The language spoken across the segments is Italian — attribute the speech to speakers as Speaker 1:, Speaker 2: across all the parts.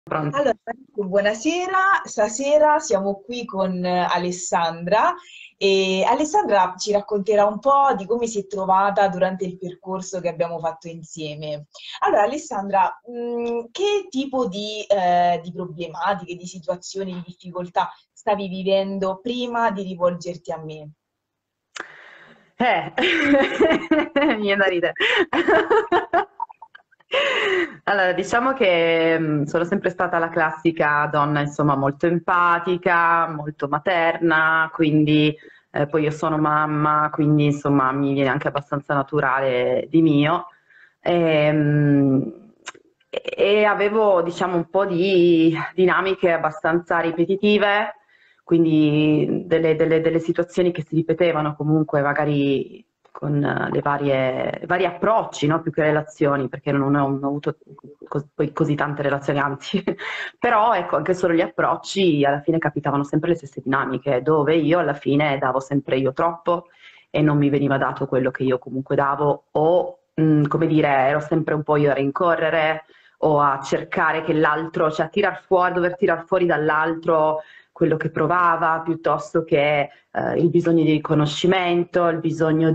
Speaker 1: Pronto.
Speaker 2: Allora, buonasera, stasera siamo qui con Alessandra e Alessandra ci racconterà un po' di come si è trovata durante il percorso che abbiamo fatto insieme. Allora, Alessandra, che tipo di problematiche, di situazioni, di difficoltà stavi vivendo prima di rivolgerti a me?
Speaker 1: Eh, mi viene da ridere. Allora, diciamo che sono sempre stata la classica donna, insomma, molto empatica, molto materna, quindi poi io sono mamma, quindi insomma mi viene anche abbastanza naturale di mio. Ehm, E avevo, diciamo, un po' di dinamiche abbastanza ripetitive, quindi delle situazioni che si ripetevano comunque magari con vari approcci, no? Più che relazioni, perché non ho avuto poi così tante relazioni, anzi, però ecco, anche solo gli approcci alla fine capitavano sempre le stesse dinamiche, dove io alla fine davo sempre io troppo e non mi veniva dato quello che io comunque davo, o come dire, ero sempre un po' io a rincorrere o a cercare che l'altro, cioè a tirar fuori, dover tirar fuori dall'altro quello che provava, piuttosto che il bisogno di riconoscimento, il bisogno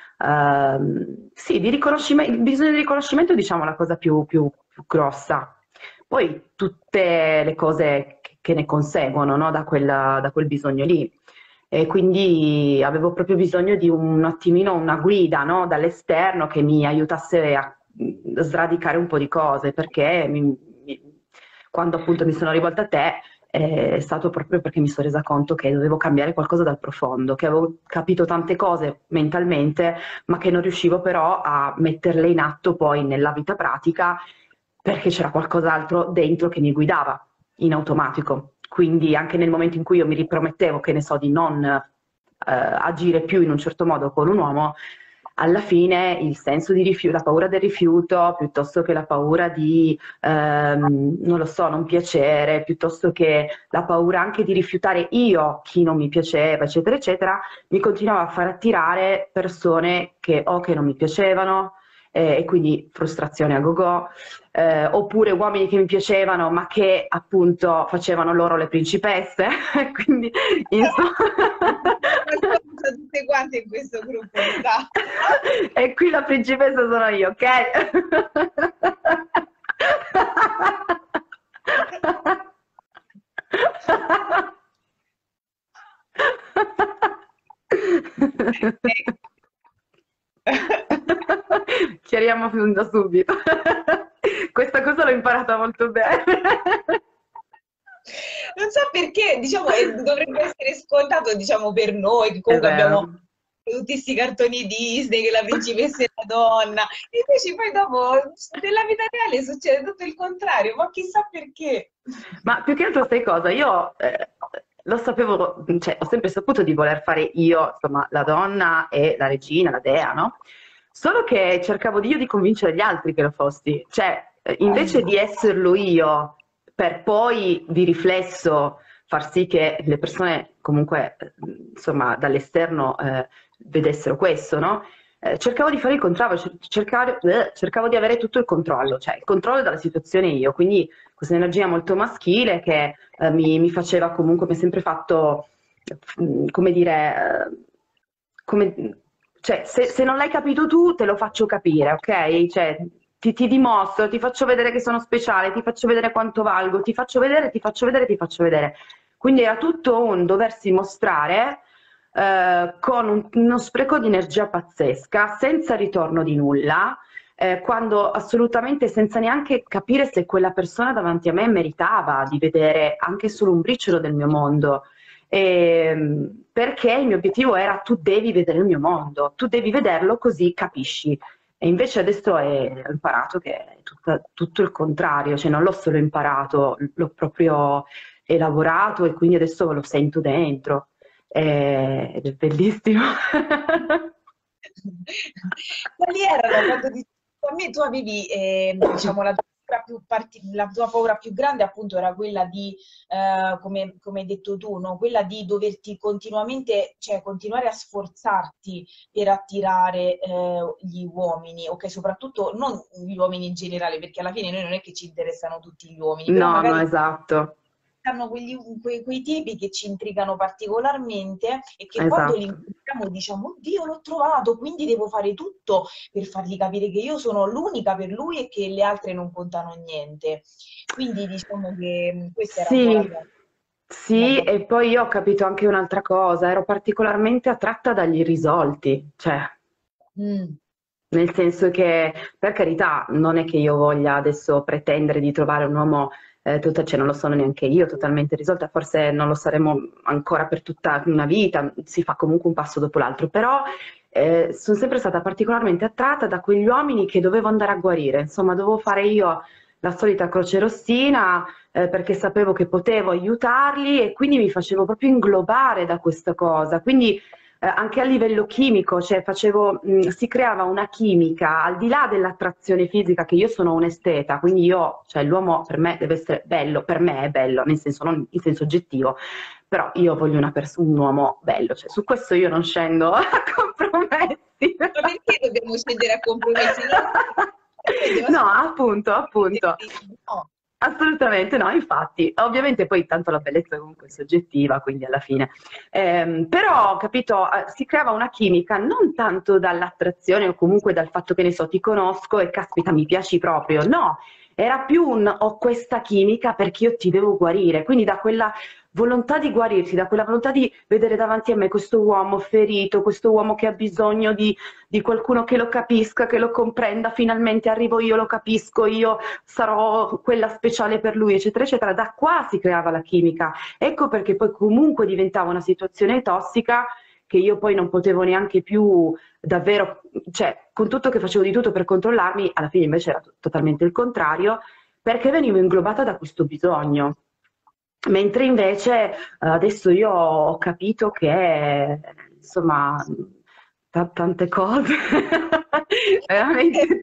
Speaker 1: sì, di riconoscimento, il bisogno di riconoscimento, diciamo, la cosa più grossa. Poi tutte le cose che ne conseguono, no, da quel bisogno lì. E quindi avevo proprio bisogno di un attimino una guida, no, dall'esterno che mi aiutasse a sradicare un po' di cose, perché quando appunto mi sono rivolta a te è stato proprio perché mi sono resa conto che dovevo cambiare qualcosa dal profondo, che avevo capito tante cose mentalmente, ma che non riuscivo però a metterle in atto poi nella vita pratica perché c'era qualcos'altro dentro che mi guidava in automatico. Quindi anche nel momento in cui io mi ripromettevo, che ne so, di non agire più in un certo modo con un uomo, alla fine il senso di rifiuto, la paura del rifiuto, piuttosto che la paura di, non lo so, non piacere, piuttosto che la paura anche di rifiutare io chi non mi piaceva, eccetera, eccetera, mi continuava a far attirare persone che o che non mi piacevano, e quindi frustrazione a go-go, oppure uomini che mi piacevano ma che appunto facevano loro le principesse, quindi insomma.
Speaker 2: Qualcosa tutte quante in questo gruppo, mi sa.
Speaker 1: E qui la principessa sono io, ok? Chiariamo fin da subito. Questa cosa l'ho imparata molto bene.
Speaker 2: Non so perché, diciamo, dovrebbe essere scontato, diciamo, per noi, che
Speaker 1: È
Speaker 2: comunque abbiamo
Speaker 1: vero.
Speaker 2: tutti questi cartoni Disney, che la principessa è la donna, e invece poi dopo, nella vita reale succede tutto il contrario, ma chissà perché.
Speaker 1: Ma più che altro sai cosa? Io lo sapevo, cioè ho sempre saputo di voler fare io, insomma, la donna e la regina, la dea, no? Solo che cercavo di io di convincere gli altri che lo fossi, cioè invece di esserlo io per poi di riflesso far sì che le persone comunque, insomma, dall'esterno vedessero questo, no? Cercavo di fare il contrario, cercavo di avere tutto il controllo, cioè il controllo della situazione io, quindi questa energia molto maschile che mi faceva comunque, mi ha sempre fatto, come dire, cioè, se non l'hai capito tu, te lo faccio capire, ok? Cioè, ti dimostro, ti faccio vedere che sono speciale, ti faccio vedere quanto valgo, ti faccio vedere, ti faccio vedere, ti faccio vedere. Quindi era tutto un doversi mostrare con uno spreco di energia pazzesca, senza ritorno di nulla, quando assolutamente senza neanche capire se quella persona davanti a me meritava di vedere anche solo un briciolo del mio mondo. Perché il mio obiettivo era tu devi vedere il mio mondo, tu devi vederlo così capisci. E invece adesso ho imparato che è tutto il contrario, cioè non l'ho solo imparato, l'ho proprio elaborato e quindi adesso lo sento dentro. Ed è bellissimo.
Speaker 2: Quali erano, quando a me tu avevi, diciamo, la tua la tua paura più grande appunto era quella di, come hai detto tu, no? Quella di doverti continuamente, cioè continuare a sforzarti per attirare gli uomini, ok? Soprattutto non gli uomini in generale, perché alla fine noi non è che ci interessano tutti gli uomini, però
Speaker 1: No, no,
Speaker 2: magari
Speaker 1: esatto,
Speaker 2: hanno quei tipi che ci intrigano particolarmente e che quando li
Speaker 1: esatto.
Speaker 2: incontriamo diciamo, oddio, l'ho trovato, quindi devo fare tutto per fargli capire che io sono l'unica per lui e che le altre non contano niente. Quindi diciamo che questa era un po'
Speaker 1: Sì,
Speaker 2: la
Speaker 1: sì,
Speaker 2: tua...
Speaker 1: e poi io ho capito anche un'altra cosa, ero particolarmente attratta dagli irrisolti, cioè,
Speaker 2: Mm,
Speaker 1: nel senso che, per carità, non è che io voglia adesso pretendere di trovare un uomo, cioè non lo sono neanche io, totalmente risolta, forse non lo saremo ancora per tutta una vita, si fa comunque un passo dopo l'altro, però sono sempre stata particolarmente attratta da quegli uomini che dovevo andare a guarire, insomma, dovevo fare io la solita crocerossina, perché sapevo che potevo aiutarli e quindi mi facevo proprio inglobare da questa cosa. Quindi anche a livello chimico, cioè si creava una chimica al di là dell'attrazione fisica, che io sono un esteta, quindi io, cioè l'uomo per me deve essere bello, per me è bello, nel senso non in senso oggettivo, però io voglio un uomo bello, cioè su questo io non scendo a compromessi.
Speaker 2: ma perché dobbiamo scendere a compromessi?
Speaker 1: No, appunto, appunto.
Speaker 2: No.
Speaker 1: Assolutamente no, infatti, ovviamente poi tanto la bellezza comunque è soggettiva, quindi alla fine. Però, capito, si creava una chimica non tanto dall'attrazione o comunque dal fatto che ne so, ti conosco e caspita mi piaci proprio, no, era più un ho questa chimica perché io ti devo guarire, quindi da quella volontà di guarirti, da quella volontà di vedere davanti a me questo uomo ferito, questo uomo che ha bisogno di qualcuno che lo capisca, che lo comprenda, finalmente arrivo io, lo capisco, io sarò quella speciale per lui, eccetera, eccetera. Da qua si creava la chimica. Ecco perché poi comunque diventava una situazione tossica che io poi non potevo neanche più davvero, cioè con tutto che facevo di tutto per controllarmi, alla fine invece era totalmente il contrario, perché venivo inglobata da questo bisogno. Mentre invece adesso io ho capito che, insomma, tante cose, veramente.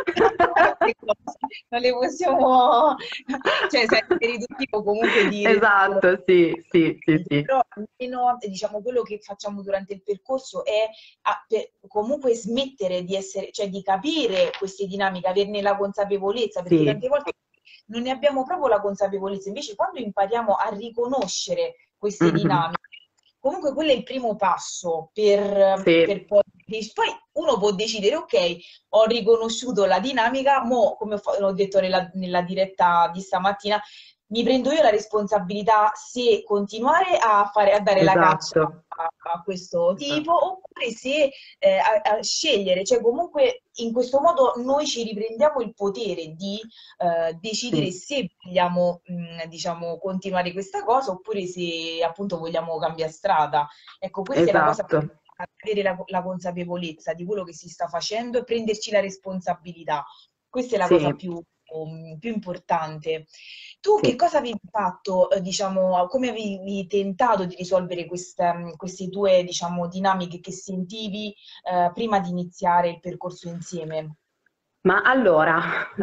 Speaker 2: Tante cose, non le possiamo, cioè sarebbe riduttivo comunque dire solo.
Speaker 1: Esatto, sì, sì, sì, sì,
Speaker 2: Però almeno diciamo quello che facciamo durante il percorso è comunque smettere di essere, cioè di capire queste dinamiche, averne la consapevolezza, perché
Speaker 1: sì.
Speaker 2: tante volte non ne abbiamo proprio la consapevolezza. Invece quando impariamo a riconoscere queste
Speaker 1: Mhm.
Speaker 2: dinamiche, comunque quello è il primo passo
Speaker 1: Sì,
Speaker 2: per poi uno può decidere, ok, ho riconosciuto la dinamica, mo, come ho detto nella diretta di stamattina, mi prendo io la responsabilità se continuare a dare la caccia
Speaker 1: esatto,
Speaker 2: a questo tipo
Speaker 1: esatto,
Speaker 2: oppure se a scegliere, cioè comunque in questo modo noi ci riprendiamo il potere di decidere
Speaker 1: sì,
Speaker 2: se vogliamo diciamo continuare questa cosa oppure se appunto vogliamo cambiare strada. Ecco, questa è la cosa,
Speaker 1: esatto,
Speaker 2: avere la consapevolezza di quello che si sta facendo e prenderci la responsabilità. Questa è la cosa
Speaker 1: sì,
Speaker 2: più importante. Tu che
Speaker 1: sì.
Speaker 2: cosa avevi fatto, diciamo, come avevi tentato di risolvere queste due, diciamo, dinamiche che sentivi, prima di iniziare il percorso insieme?
Speaker 1: Ma allora,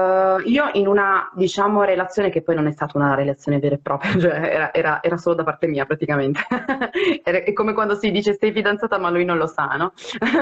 Speaker 1: io in una, diciamo, relazione che poi non è stata una relazione vera e propria, cioè era solo da parte mia praticamente. È come quando si dice sei fidanzata ma lui non lo sa, no?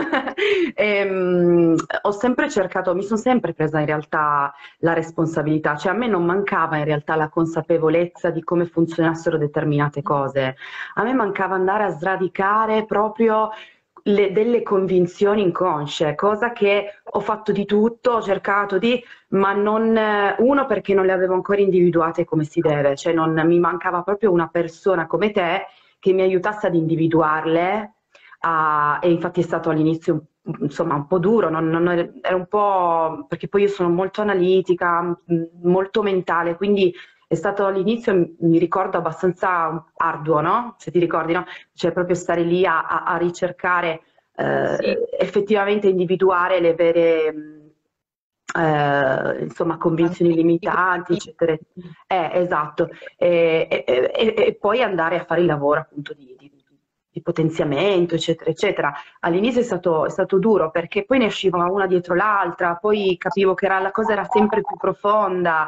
Speaker 1: Ho sempre cercato, mi sono sempre presa in realtà la responsabilità, cioè a me non mancava in realtà la consapevolezza di come funzionassero determinate cose, a me mancava andare a sradicare proprio delle convinzioni inconsce, cosa che ho fatto di tutto, ho cercato di, ma non, uno perché non le avevo ancora individuate come si deve, cioè non mi mancava proprio una persona come te che mi aiutasse ad individuarle, e infatti è stato all'inizio insomma un po' duro, era un po' perché poi io sono molto analitica, molto mentale, quindi è stato all'inizio, mi ricordo, abbastanza arduo, no? Se ti ricordi, no? Cioè proprio stare lì a ricercare,
Speaker 2: Sì,
Speaker 1: effettivamente individuare le vere, insomma, convinzioni limitanti, eccetera. Esatto. E poi andare a fare il lavoro appunto di potenziamento, eccetera, eccetera. All'inizio è stato duro perché poi ne usciva una dietro l'altra, poi capivo che la cosa era sempre più profonda,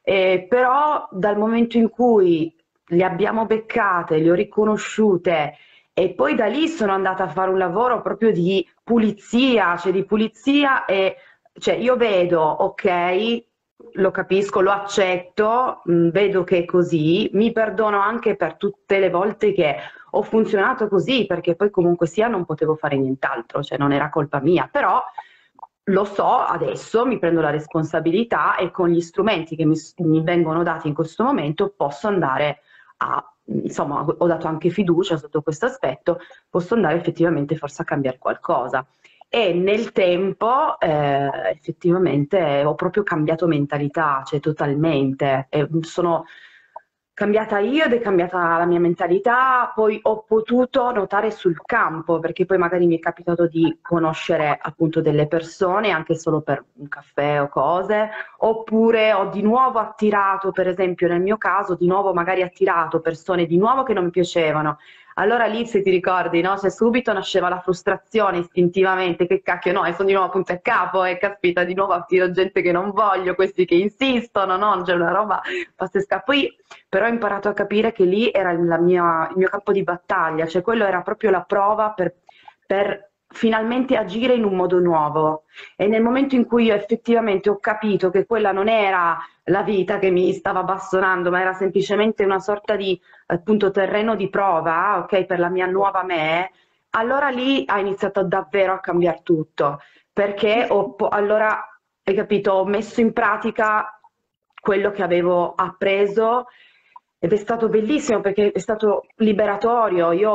Speaker 1: però dal momento in cui le abbiamo beccate, le ho riconosciute e poi da lì sono andata a fare un lavoro proprio di pulizia, cioè di pulizia e cioè io vedo, ok, lo capisco, lo accetto, vedo che è così, mi perdono anche per tutte le volte che ho funzionato così, perché poi comunque sia non potevo fare nient'altro, cioè non era colpa mia, però lo so adesso, mi prendo la responsabilità e con gli strumenti che mi vengono dati in questo momento posso andare a, insomma, ho dato anche fiducia sotto questo aspetto, posso andare effettivamente forse a cambiare qualcosa. E nel tempo effettivamente ho proprio cambiato mentalità, cioè totalmente. E sono cambiata io ed è cambiata la mia mentalità, poi ho potuto notare sul campo, perché poi magari mi è capitato di conoscere appunto delle persone anche solo per un caffè o cose, oppure ho di nuovo attirato, per esempio nel mio caso, di nuovo magari attirato persone di nuovo che non mi piacevano. Allora lì se ti ricordi, no? Cioè subito nasceva la frustrazione istintivamente, che cacchio no, e sono di nuovo a punto a capo e caspita di nuovo attiro gente che non voglio, questi che insistono, no? C'è una roba pazzesca. Poi però ho imparato a capire che lì era il mio campo di battaglia, cioè quello era proprio la prova per finalmente agire in un modo nuovo. E nel momento in cui io effettivamente ho capito che quella non era la vita che mi stava bastonando, ma era semplicemente una sorta di appunto terreno di prova, ok, per la mia nuova me, allora lì ha iniziato davvero a cambiare tutto, perché allora, hai capito, ho messo in pratica quello che avevo appreso ed è stato bellissimo perché è stato liberatorio. Io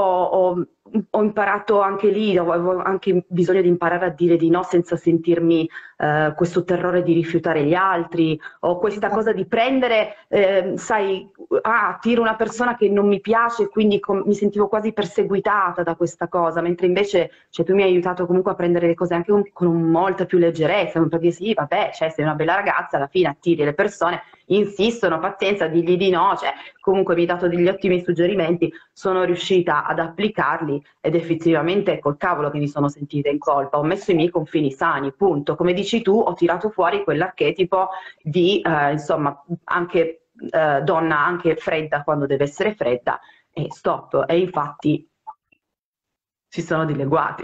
Speaker 1: ho imparato anche lì, avevo anche bisogno di imparare a dire di no senza sentirmi questo terrore di rifiutare gli altri o questa
Speaker 2: Esatto.
Speaker 1: cosa di prendere, sai, tiro una persona che non mi piace e quindi mi sentivo quasi perseguitata da questa cosa, mentre invece cioè, tu mi hai aiutato comunque a prendere le cose anche con molta più leggerezza, per dire sì, vabbè, cioè, sei una bella ragazza, alla fine attiri le persone, insistono, pazienza, digli di no, cioè, comunque mi hai dato degli ottimi suggerimenti, sono riuscita ad applicarli ed effettivamente col cavolo che mi sono sentita in colpa, ho messo i miei confini sani, punto. Come dici tu, ho tirato fuori quell'archetipo di, insomma, anche donna anche fredda quando deve essere fredda e stop. E infatti si sono dileguati.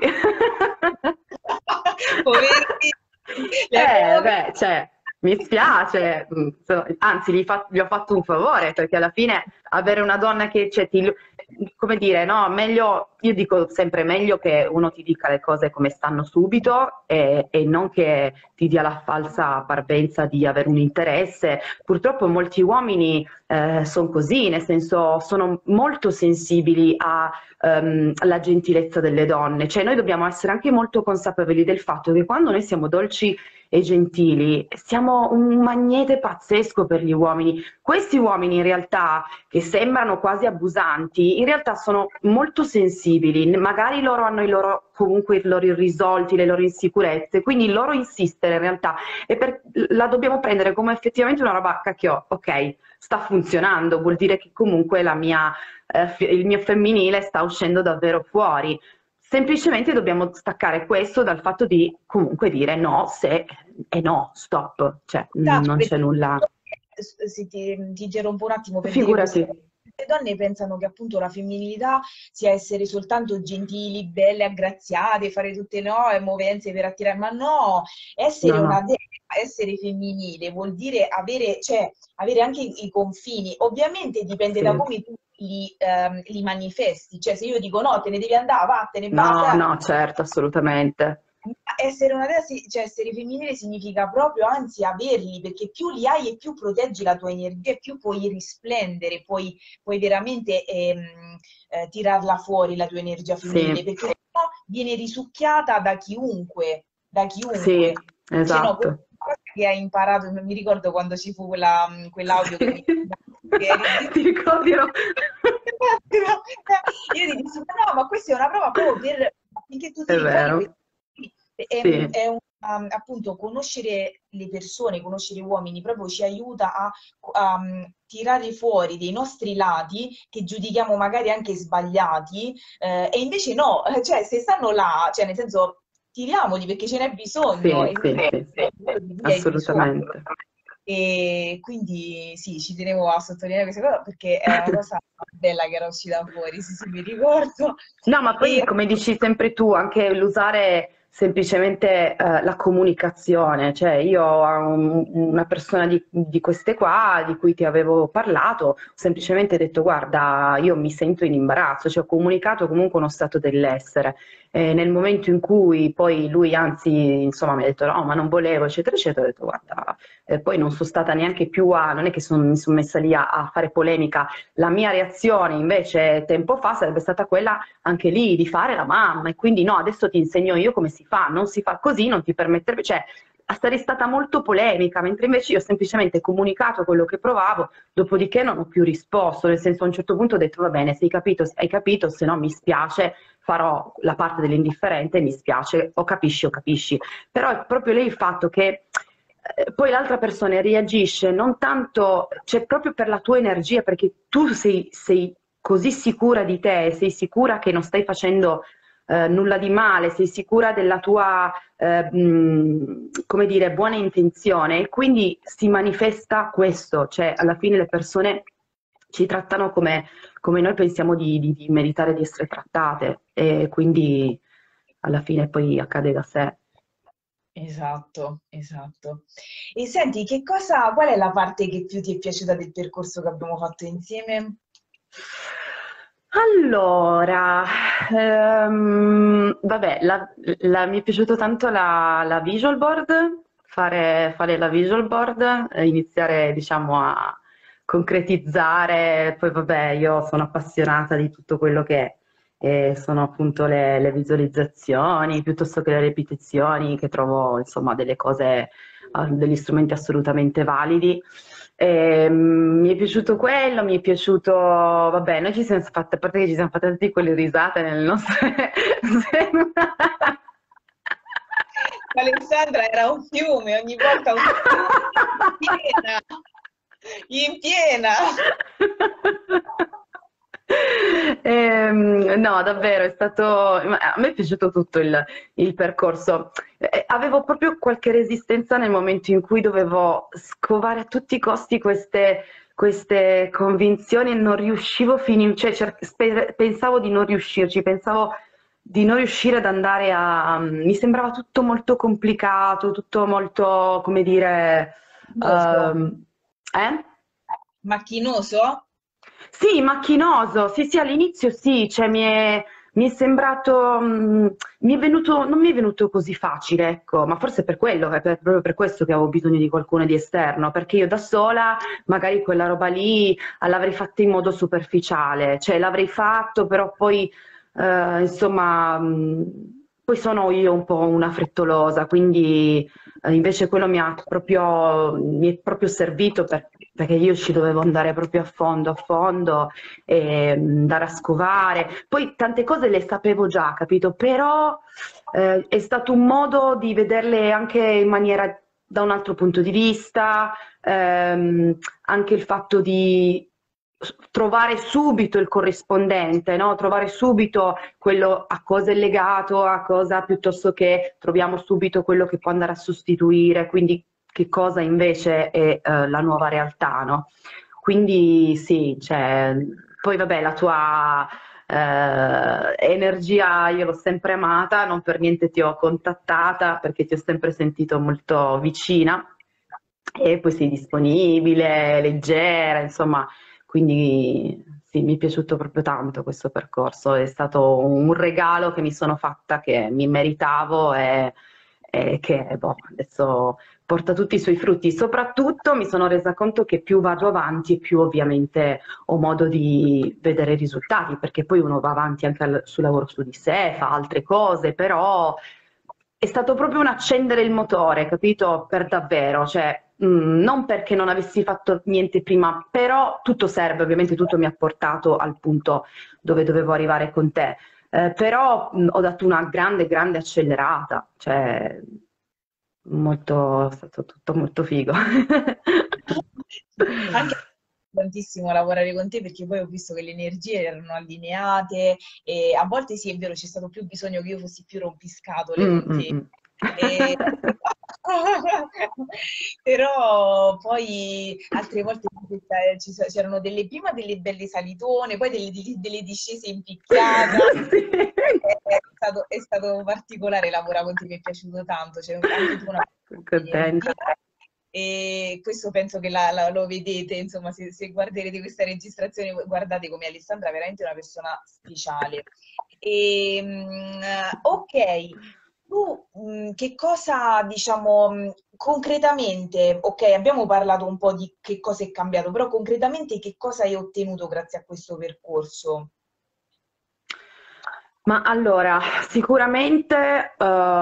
Speaker 2: Poverini, li abbiamo
Speaker 1: Beh, cioè, mi spiace, anzi gli ho fatto un favore perché alla fine avere una donna che cioè, come dire, no, meglio, io dico sempre meglio che uno ti dica le cose come stanno subito e non che ti dia la falsa parvenza di avere un interesse. Purtroppo molti uomini sono così, nel senso sono molto sensibili alla gentilezza delle donne, cioè noi dobbiamo essere anche molto consapevoli del fatto che quando noi siamo dolci e gentili siamo un magnete pazzesco per gli uomini. Questi uomini in realtà che sembrano quasi abusanti, in realtà sono molto sensibili, magari loro hanno comunque i loro irrisolti, le loro insicurezze, quindi il loro insistere in realtà la dobbiamo prendere come effettivamente una roba, cacchio, ok, sta funzionando, vuol dire che comunque il mio femminile sta uscendo davvero fuori. Semplicemente dobbiamo staccare questo dal fatto di comunque dire no se è no, stop, cioè
Speaker 2: Esatto,
Speaker 1: non c'è
Speaker 2: perché
Speaker 1: nulla.
Speaker 2: se ti interrompo un attimo per dire questo.
Speaker 1: Figurati.
Speaker 2: Le donne pensano che appunto la femminilità sia essere soltanto gentili, belle, aggraziate, fare tutte no, e movenze per attirare, ma no, essere
Speaker 1: No,
Speaker 2: una
Speaker 1: no,
Speaker 2: dea, essere femminile vuol dire avere, cioè, avere anche i confini. Ovviamente dipende da
Speaker 1: sì.
Speaker 2: come tu li manifesti, cioè se io dico no, te ne devi andare, vattene,
Speaker 1: No,
Speaker 2: basta.
Speaker 1: no, certo, assolutamente.
Speaker 2: Essere una dea, cioè essere femminile significa proprio, anzi, averli, perché più li hai e più proteggi la tua energia, e più puoi risplendere, puoi veramente tirarla fuori la tua energia femminile,
Speaker 1: Sì,
Speaker 2: perché sennò viene risucchiata da chiunque, da
Speaker 1: sì,
Speaker 2: chiunque. Cioè, no, questa
Speaker 1: esatto.
Speaker 2: cosa che hai imparato, mi ricordo quando ci fu quell'audio che mi
Speaker 1: Sì.
Speaker 2: che eri
Speaker 1: Ti ricordi? No?
Speaker 2: io ti dissi, no, ma questa è una prova proprio affinché tu
Speaker 1: È
Speaker 2: tiri fuori
Speaker 1: vero,
Speaker 2: questo. È
Speaker 1: sì,
Speaker 2: appunto conoscere le persone, conoscere gli uomini, proprio ci aiuta a tirare fuori dei nostri lati che giudichiamo magari anche sbagliati, e invece no, cioè se stanno là, cioè nel senso tiriamoli perché ce n'è bisogno,
Speaker 1: Sì,
Speaker 2: e
Speaker 1: sì, sì,
Speaker 2: di cui hai bisogno.
Speaker 1: assolutamente.
Speaker 2: E quindi sì, ci tenevo a sottolineare questa cosa perché è una cosa bella che era uscita fuori, sì, sì, mi ricordo.
Speaker 1: No, ma
Speaker 2: E
Speaker 1: poi, come dici sempre tu, anche l'usare semplicemente la comunicazione, cioè io a una persona di queste qua, di cui ti avevo parlato, ho semplicemente detto guarda, io mi sento in imbarazzo, cioè ho comunicato comunque uno stato dell'essere. Nel momento in cui poi lui anzi, insomma, mi ha detto no, ma non volevo, eccetera, eccetera, ho detto guarda, poi non sono stata neanche più non è che mi sono messa lì a fare polemica, la mia reazione invece tempo fa sarebbe stata quella anche lì di fare la mamma e quindi no, adesso ti insegno io come si fa, non si fa così, non ti permetterebbe, cioè sarei stata molto polemica, mentre invece io ho semplicemente comunicato quello che provavo, dopodiché non ho più risposto, nel senso a un certo punto ho detto va bene, hai capito, se no mi spiace, farò la parte dell'indifferente, mi spiace, o capisci, però è proprio lì il fatto che poi l'altra persona reagisce non tanto, cioè proprio per la tua energia, perché tu sei così sicura di te, sei sicura che non stai facendo nulla di male, sei sicura della tua, come dire, buona intenzione e quindi si manifesta questo, cioè alla fine le persone ci trattano come noi pensiamo di meritare di essere trattate e quindi alla fine poi accade da sé.
Speaker 2: esatto, esatto. E senti, qual è la parte che più ti è piaciuta del percorso che abbiamo fatto insieme?
Speaker 1: Allora, vabbè, mi è piaciuto tanto la visual board, fare la visual board, iniziare diciamo a concretizzare, poi vabbè, io sono appassionata di tutto quello che sono appunto le visualizzazioni, piuttosto che le ripetizioni, che trovo insomma delle cose, degli strumenti assolutamente validi. Mi è piaciuto quello, mi è piaciuto, vabbè, noi ci siamo fatte, a parte che ci siamo fatte tutte quelle risate nelle nostre...
Speaker 2: Alessandra era un fiume, ogni volta un fiume in piena, in piena.
Speaker 1: No, davvero, è stato, a me è piaciuto tutto il percorso. Avevo proprio qualche resistenza nel momento in cui dovevo scovare a tutti i costi queste convinzioni e non riuscivo cioè pensavo di non riuscirci, pensavo di non riuscire ad andare mi sembrava tutto molto complicato, tutto molto, come dire,
Speaker 2: Noso.
Speaker 1: eh?
Speaker 2: Macchinoso?
Speaker 1: Sì, macchinoso, sì, sì, all'inizio sì, cioè mi è sembrato, mi è venuto, non mi è venuto così facile, ecco, ma forse per quello, proprio per questo che avevo bisogno di qualcuno di esterno, perché io da sola magari quella roba lì l'avrei fatta in modo superficiale, cioè l'avrei fatto, però poi, insomma, poi sono io un po' una frettolosa, quindi invece quello mi è proprio servito perché io ci dovevo andare proprio a fondo, e andare a scovare. Poi tante cose le sapevo già, capito? Però è stato un modo di vederle anche in maniera da un altro punto di vista, anche il fatto di trovare subito il corrispondente, no? Trovare subito quello a cosa è legato, a cosa piuttosto che troviamo subito quello che può andare a sostituire, quindi che cosa invece è la nuova realtà, no? Quindi sì, cioè, poi vabbè, la tua energia io l'ho sempre amata, non per niente ti ho contattata perché ti ho sempre sentito molto vicina e poi sei disponibile, leggera, insomma, quindi sì, mi è piaciuto proprio tanto questo percorso, è stato un regalo che mi sono fatta che mi meritavo e che boh, adesso porta tutti i suoi frutti. Soprattutto mi sono resa conto che più vado avanti e più ovviamente ho modo di vedere i risultati, perché poi uno va avanti anche sul lavoro su di sé, fa altre cose, però è stato proprio un accendere il motore, capito? Per davvero, cioè non perché non avessi fatto niente prima, però tutto serve, ovviamente tutto mi ha portato al punto dove dovevo arrivare con te. Però ho dato una grande, grande accelerata, cioè molto, è stato tutto molto figo.
Speaker 2: Anche tantissimo lavorare con te perché poi ho visto che le energie erano allineate e a volte sì, è vero, c'è stato più bisogno che io fossi più rompiscatole
Speaker 1: Mm,
Speaker 2: con
Speaker 1: mm,
Speaker 2: te.
Speaker 1: mm.
Speaker 2: E- Però poi altre volte c'erano prima delle belle salitone, poi delle discese in picchiata.
Speaker 1: Sì.
Speaker 2: È stato particolare lavorare con te, mi è piaciuto tanto, c'è anche tu una
Speaker 1: Sono
Speaker 2: energia
Speaker 1: contenta.
Speaker 2: e questo penso che lo vedete, insomma, se guarderete questa registrazione, guardate come Alessandra è veramente una persona speciale. Ok, tu che cosa, diciamo, concretamente, ok, abbiamo parlato un po' di che cosa è cambiato, però concretamente che cosa hai ottenuto grazie a questo percorso?
Speaker 1: Ma allora, sicuramente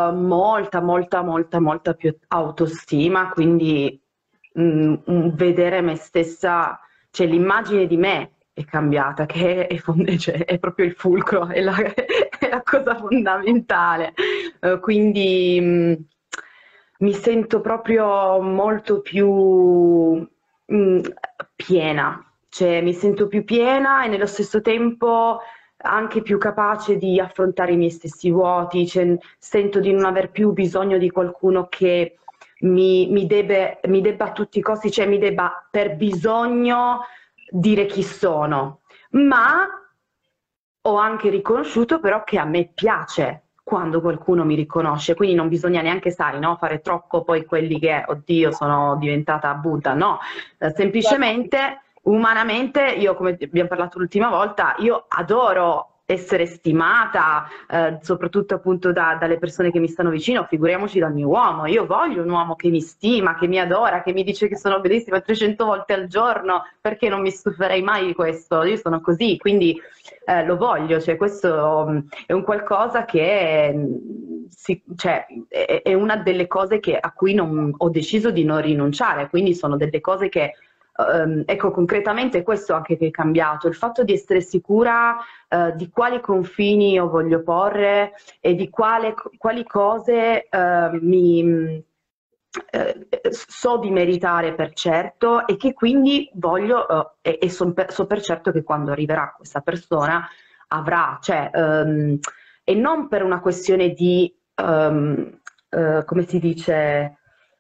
Speaker 1: molta più autostima, quindi vedere me stessa, cioè l'immagine di me è cambiata, che cioè, è proprio il fulcro, è la, è la cosa fondamentale. Quindi mi sento proprio molto più mh, piena, cioè mi sento più piena e nello stesso tempo anche più capace di affrontare i miei stessi vuoti, cioè, sento di non aver più bisogno di qualcuno che mi debba a tutti i costi, cioè mi debba per bisogno dire chi sono, ma ho anche riconosciuto però che a me piace quando qualcuno mi riconosce, quindi non bisogna neanche, sai, no, fare troppo poi quelli che, oddio, sono diventata Buddha, no, semplicemente umanamente, io come abbiamo parlato l'ultima volta, io adoro essere stimata, soprattutto appunto dalle persone che mi stanno vicino, figuriamoci dal mio uomo, io voglio un uomo che mi stima, che mi adora, che mi dice che sono bellissima 300 volte al giorno, perché non mi stuferei mai di questo, io sono così, quindi lo voglio, cioè questo è un qualcosa che cioè, è una delle cose a cui ho deciso di non rinunciare, quindi sono delle cose che ecco, concretamente questo anche che è cambiato, il fatto di essere sicura di quali confini io voglio porre e di quali cose so di meritare per certo e che quindi voglio, e so per certo che quando arriverà questa persona avrà, cioè, e non per una questione di, come si dice,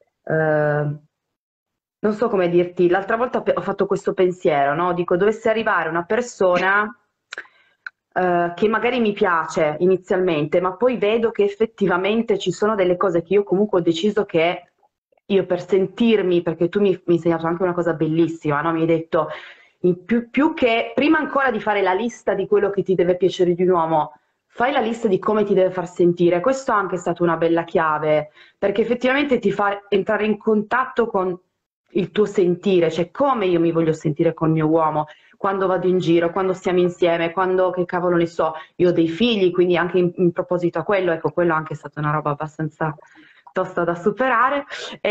Speaker 1: non so come dirti, l'altra volta ho fatto questo pensiero, no? Dico, dovesse arrivare una persona che magari mi piace inizialmente, ma poi vedo che effettivamente ci sono delle cose che io comunque ho deciso che io per sentirmi, perché tu mi hai insegnato anche una cosa bellissima, no? Mi hai detto, più che, prima ancora di fare la lista di quello che ti deve piacere di un uomo, fai la lista di come ti deve far sentire. Questo anche è stata una bella chiave, perché effettivamente ti fa entrare in contatto con il tuo sentire, cioè come io mi voglio sentire col mio uomo, quando vado in giro, quando stiamo insieme, quando che cavolo ne so, io ho dei figli, quindi anche in proposito a quello, ecco, quello anche è stata una roba abbastanza tosta da superare.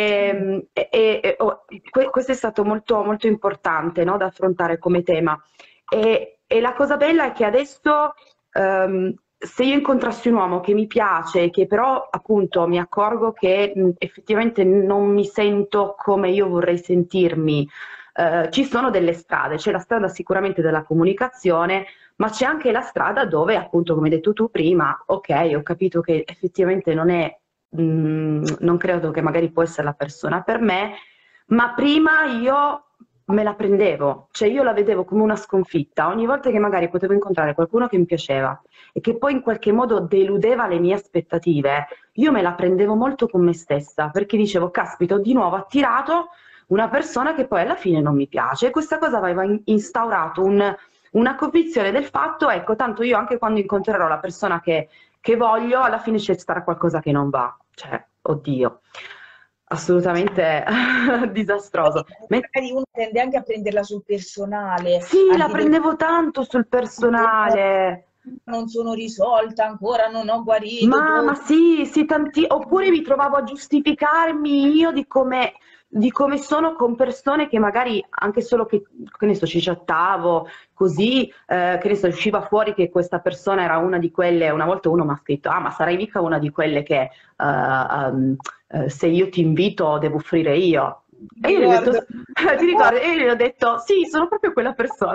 Speaker 1: Questo è stato molto, molto importante, no, da affrontare come tema. E la cosa bella è che adesso, se io incontrassi un uomo che mi piace, che però appunto mi accorgo che effettivamente non mi sento come io vorrei sentirmi, ci sono delle strade, c'è la strada sicuramente della comunicazione, ma c'è anche la strada dove, appunto, come hai detto tu prima, ok, ho capito che effettivamente non credo che magari può essere la persona per me, ma prima io me la prendevo, cioè io la vedevo come una sconfitta. Ogni volta che magari potevo incontrare qualcuno che mi piaceva e che poi in qualche modo deludeva le mie aspettative, io me la prendevo molto con me stessa, perché dicevo, caspita, ho di nuovo attirato una persona che poi alla fine non mi piace. E questa cosa aveva instaurato una convinzione del fatto, ecco, tanto io anche quando incontrerò la persona che voglio, alla fine c'è stare qualcosa che non va. Cioè, oddio, assolutamente disastroso.
Speaker 2: Magari uno tende anche a prenderla sul personale,
Speaker 1: Sì,
Speaker 2: a
Speaker 1: la
Speaker 2: dire
Speaker 1: prendevo tanto sul personale.
Speaker 2: non sono risolta ancora, non ho guarito
Speaker 1: Ma
Speaker 2: tutto.
Speaker 1: sì, sì, oppure mi trovavo a giustificarmi io di come sono con persone che magari anche solo che ne so, ci chattavo così, che ne so, usciva fuori che questa persona era una di quelle, una volta uno mi ha scritto, ah, ma sarai mica una di quelle che se io ti invito devo offrire io. E
Speaker 2: Mi
Speaker 1: io gli ho detto,
Speaker 2: ricordo.
Speaker 1: ti ricordi? E io gli ho detto, sì, sono proprio quella persona.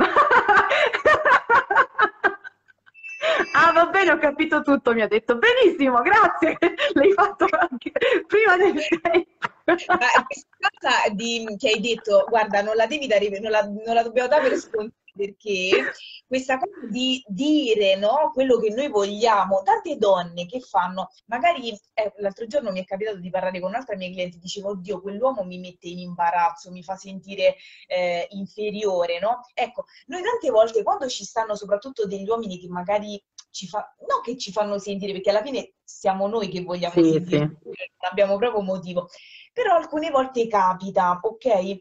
Speaker 1: Ah, va bene, ho capito tutto, mi ha detto, benissimo, grazie, l'hai fatto anche prima del tempo.
Speaker 2: Ma questa cosa che hai detto, guarda, non la devi dare, non la dobbiamo dare per scontata perché questa cosa di dire, no, quello che noi vogliamo, tante donne che fanno, magari l'altro giorno mi è capitato di parlare con un'altra mia cliente, dicevo, oddio, quell'uomo mi mette in imbarazzo, mi fa sentire inferiore, no? Ecco, noi tante volte quando ci stanno soprattutto degli uomini che magari non che ci fanno sentire, perché alla fine siamo noi che vogliamo
Speaker 1: Sì, sì,
Speaker 2: sentirci, non abbiamo proprio motivo, però alcune volte capita, ok? E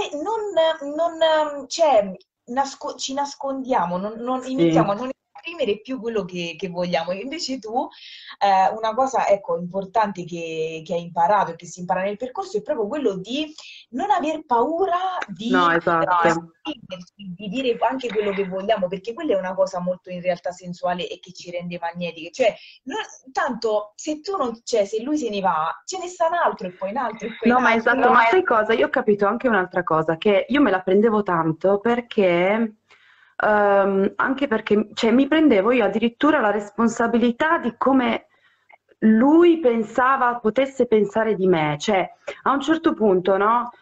Speaker 2: cioè, ci nascondiamo, non iniziamo a
Speaker 1: sì.
Speaker 2: non esprimere più quello che vogliamo. E invece tu, una cosa, ecco, importante che hai imparato e che si impara nel percorso è proprio quello di non aver paura
Speaker 1: No,
Speaker 2: di
Speaker 1: esatto.
Speaker 2: esprimerci, di dire anche quello che vogliamo, perché quella è una cosa molto in realtà sensuale e che ci rende magnetiche. Cioè, tanto se tu non, cioè, se lui se ne va, ce ne sta un altro e poi un altro e poi un
Speaker 1: No, ma
Speaker 2: altro.
Speaker 1: esatto, ma sai cosa? Io ho capito anche un'altra cosa, che io me la prendevo tanto perché, anche perché, cioè, mi prendevo io addirittura la responsabilità di come lui pensava, potesse pensare di me, cioè, a un certo punto, no?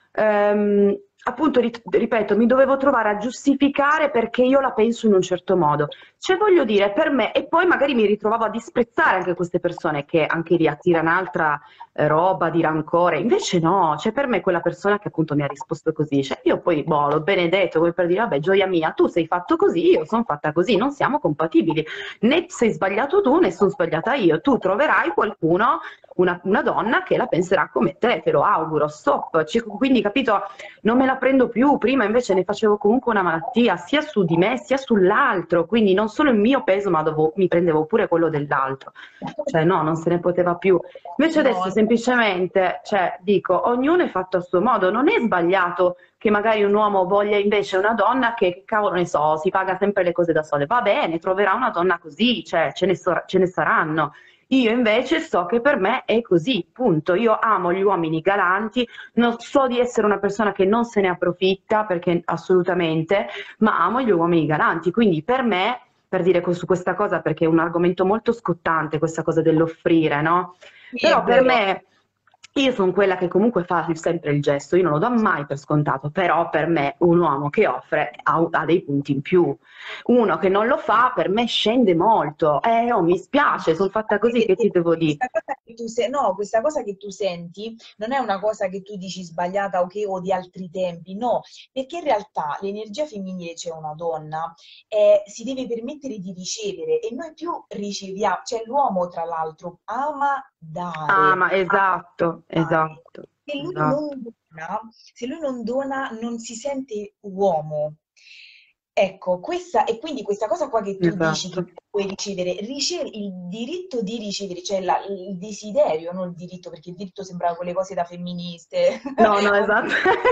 Speaker 1: Appunto, ripeto, mi dovevo trovare a giustificare perché io la penso in un certo modo. Cioè, voglio dire, per me, e poi magari mi ritrovavo a disprezzare anche queste persone che anche lì attirano un'altra roba di rancore. Invece no, cioè per me quella persona che appunto mi ha risposto così, cioè io poi, boh, l'ho benedetto come per dire, vabbè, gioia mia, tu sei fatto così, io sono fatta così, non siamo compatibili. Né sei sbagliato tu, né sono sbagliata io. Tu troverai qualcuno, una donna che la penserà come te, te lo auguro, stop. Cioè, quindi, capito, non me la prendo più, prima invece ne facevo comunque una malattia, sia su di me, sia sull'altro, quindi non solo il mio peso, ma mi prendevo pure quello dell'altro. Cioè no, non se ne poteva più. Invece adesso
Speaker 2: No,
Speaker 1: semplicemente, cioè, dico, ognuno è fatto a suo modo, non è sbagliato che magari un uomo voglia invece una donna che, cavolo ne so, si paga sempre le cose da sole, va bene, troverà una donna così, cioè ce ne saranno. Io invece so che per me è così, punto. Io amo gli uomini galanti, non so di essere una persona che non se ne approfitta, perché assolutamente, ma amo gli uomini galanti, quindi per me, per dire su questa cosa, perché è un argomento molto scottante, questa cosa dell'offrire, no?
Speaker 2: sì, è
Speaker 1: Però per
Speaker 2: vero.
Speaker 1: me, io sono quella che comunque fa sempre il gesto, io non lo do mai per scontato, però per me un uomo che offre ha dei punti in più. Uno che non lo fa, per me scende molto. Oh, mi spiace, sono fatta
Speaker 2: Anche
Speaker 1: così, che ti
Speaker 2: perché
Speaker 1: devo dire?
Speaker 2: questa cosa che no, questa cosa che tu senti non è una cosa che tu dici sbagliata o che o di altri tempi, no, perché in realtà l'energia femminile, cioè una donna, si deve permettere di ricevere e noi più riceviamo, cioè l'uomo tra l'altro ama
Speaker 1: Ah,
Speaker 2: dare,
Speaker 1: ma esatto,
Speaker 2: dare.
Speaker 1: esatto,
Speaker 2: Se lui
Speaker 1: esatto.
Speaker 2: non dona, se lui non dona, non si sente uomo. Ecco, questa, e quindi questa cosa qua che tu dici che
Speaker 1: Esatto.
Speaker 2: puoi ricevere, il diritto di ricevere, cioè il desiderio, non il diritto, perché il diritto sembra quelle cose da femministe.
Speaker 1: No, no, esatto.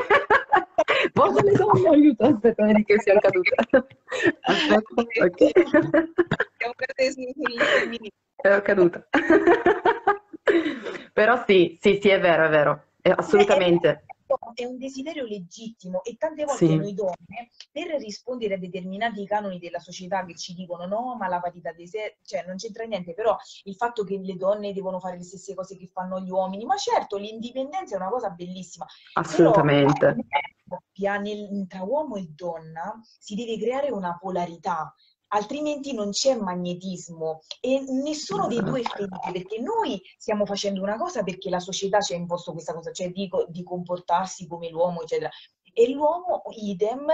Speaker 1: Voglio le donne, aiuto, aspetta, vedi che siamo cadute. Aspetta, ok.
Speaker 2: Siamo cadute sul femminile.
Speaker 1: Ero caduta. Però sì, sì, sì, è vero, assolutamente.
Speaker 2: È un desiderio legittimo e tante volte
Speaker 1: Sì,
Speaker 2: noi donne, per rispondere a determinati canoni della società che ci dicono no, ma la parità dei sessi, cioè non c'entra niente, però il fatto che le donne devono fare le stesse cose che fanno gli uomini, ma certo l'indipendenza è una cosa bellissima, però
Speaker 1: assolutamente.
Speaker 2: coppia, tra uomo e donna si deve creare una polarità, altrimenti non c'è magnetismo e nessuno dei due è
Speaker 1: Esatto.
Speaker 2: felice perché noi stiamo facendo una cosa perché la società ci ha imposto questa cosa, cioè di comportarsi come l'uomo, eccetera. E l'uomo, idem,